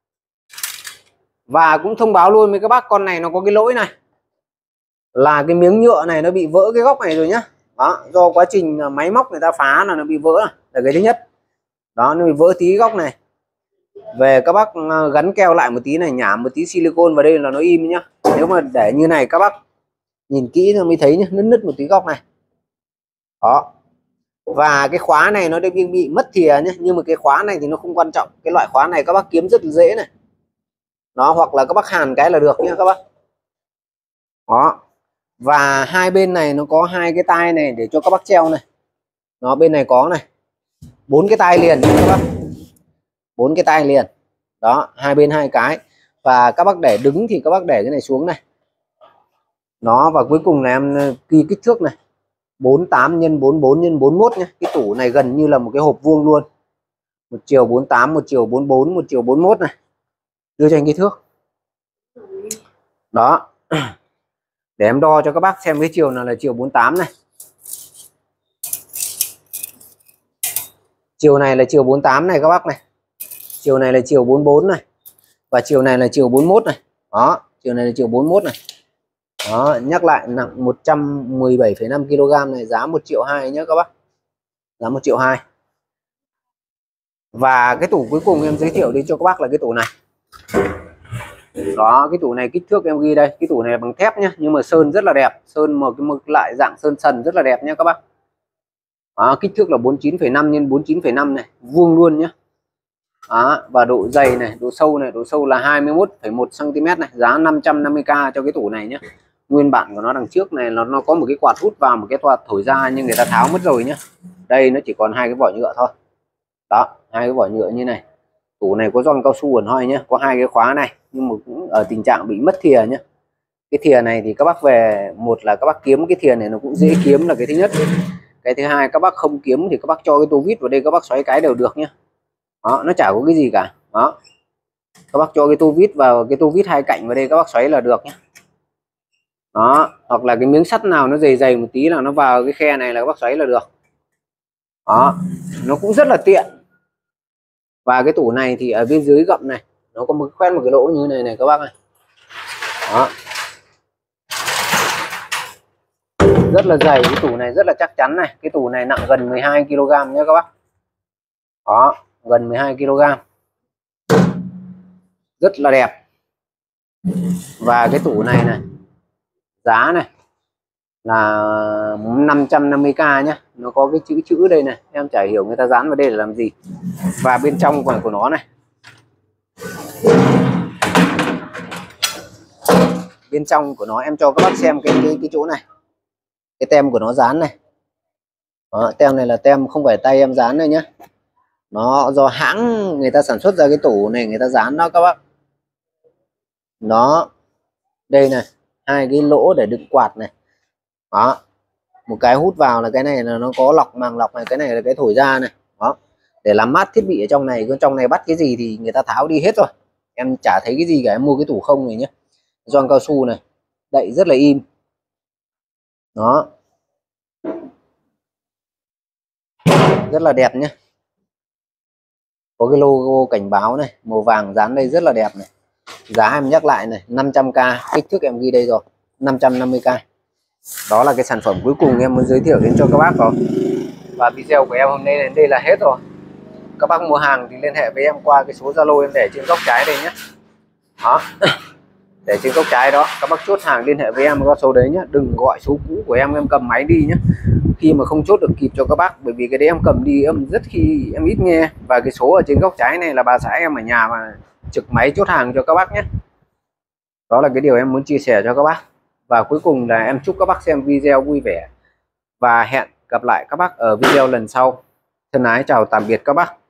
Và cũng thông báo luôn với các bác, con này nó có cái lỗi này, là cái miếng nhựa này nó bị vỡ cái góc này rồi nhá. Đó, do quá trình máy móc người ta phá là nó bị vỡ này, là cái thứ nhất. Đó, nó bị vỡ tí góc này. Về các bác gắn keo lại một tí này, nhả một tí silicone vào đây là nó im nhá. Nếu mà để như này các bác nhìn kỹ rồi mới thấy nhá, nứt một tí góc này. Đó. Và cái khóa này nó bị mất thìa nhé, nhưng mà cái khóa này thì nó không quan trọng. Cái loại khóa này các bác kiếm rất là dễ này. Nó hoặc là các bác hàn cái là được nhá các bác. Đó. Và hai bên này nó có hai cái tai này để cho các bác treo này. Nó bên này có này, 4 cái tai liền các bác, 4 cái tai liền. Đó, hai bên hai cái. Và các bác để đứng thì các bác để cái này xuống này. Nó, và cuối cùng là em ghi kích thước này, 48 x 44 x 41 nhé. Cái tủ này gần như là một cái hộp vuông luôn, một chiều 48, một chiều 44, một chiều 41 này. Đưa cho anh cái thước. Đó, để em đo cho các bác xem cái chiều nào là chiều 48 này. Chiều này là chiều 48 này các bác này. Chiều này là chiều 44 này. Và chiều này là chiều 41 này. Đó, chiều này là chiều 41 này. Đó, nhắc lại nặng 117,5 kg này, giá 1,2 triệu nhé các bác. Giá 1,2 triệu. Và cái tủ cuối cùng em giới thiệu đến cho các bác là cái tủ này. Đó, cái tủ này kích thước em ghi đây. Cái tủ này bằng thép nhá, nhưng mà sơn rất là đẹp. Sơn một cái mực lại dạng sơn sần rất là đẹp nhé các bác. Đó, kích thước là 49,5 x 49,5 này, vuông luôn nhé. Đó, và độ dày này, độ sâu này, độ sâu là 21,1 cm này, giá 550k cho cái tủ này nhé. Nguyên bản của nó đằng trước này nó có một cái quạt hút vào, một cái quạt thổi ra, nhưng người ta tháo mất rồi nhé. Đây nó chỉ còn hai cái vỏ nhựa thôi. Đó, hai cái vỏ nhựa như này. Tủ này có gioăng cao su ẩn hoi nhé, có hai cái khóa này, nhưng mà cũng ở tình trạng bị mất thìa nhé. Cái thìa này thì các bác về, một là các bác kiếm cái thìa này nó cũng dễ kiếm là cái thứ nhất. Cái thứ hai, các bác không kiếm thì các bác cho cái tô vít vào đây, các bác xoáy cái đều được nhé. Đó, nó chả có cái gì cả. Đó, các bác cho cái tô vít vào, cái tô vít hai cạnh vào đây các bác xoáy là được nhé. Đó, hoặc là cái miếng sắt nào nó dày dày một tí là nó vào cái khe này là các bác xoáy là được. Đó, nó cũng rất là tiện. Và cái tủ này thì ở bên dưới gậm này nó có một khoét, một cái lỗ như này này các bác này. Đó, rất là dày. Cái tủ này rất là chắc chắn này. Cái tủ này nặng gần 12 kg nhé các bác. Đó, gần 12 kg, rất là đẹp. Và cái tủ này này, giá này là 550k nhé. Nó có cái chữ đây này, em chả hiểu người ta dán vào đây để làm gì. Và bên trong của nó này, bên trong của nó em cho các bác xem cái chỗ này, cái tem của nó dán này. Đó, tem này là tem không phải tay em dán này nhé, nó do hãng người ta sản xuất ra cái tủ này người ta dán đó các bác. Đó, đây này, hai cái lỗ để đựng quạt này. Đó, một cái hút vào là cái này là nó có lọc, màng lọc này, cái này là cái thổi ra này. Đó, để làm mát thiết bị ở trong này. Trong này bắt cái gì thì người ta tháo đi hết rồi, em chả thấy cái gì cả. Em mua cái tủ không này nhé, gioăng cao su này, đậy rất là im. Đó, rất là đẹp nhé. Có cái logo cảnh báo này, màu vàng dán đây rất là đẹp này. Giá em nhắc lại này, 500k, kích thước em ghi đây rồi, 550k. Đó là cái sản phẩm cuối cùng em muốn giới thiệu đến cho các bác rồi. Và video của em hôm nay đến đây là hết rồi. Các bác mua hàng thì liên hệ với em qua cái số Zalo em để trên góc trái đây nhé. Đó, để trên góc trái đó, các bác chốt hàng liên hệ với em qua số đấy nhé. Đừng gọi số cũ của em cầm máy đi nhé, khi mà không chốt được kịp cho các bác. Bởi vì cái đấy em cầm đi em rất khi em ít nghe. Và cái số ở trên góc trái này là bà xã em ở nhà mà trực máy chốt hàng cho các bác nhé. Đó là cái điều em muốn chia sẻ cho các bác. Và cuối cùng là em chúc các bác xem video vui vẻ và hẹn gặp lại các bác ở video lần sau. Thân ái chào tạm biệt các bác.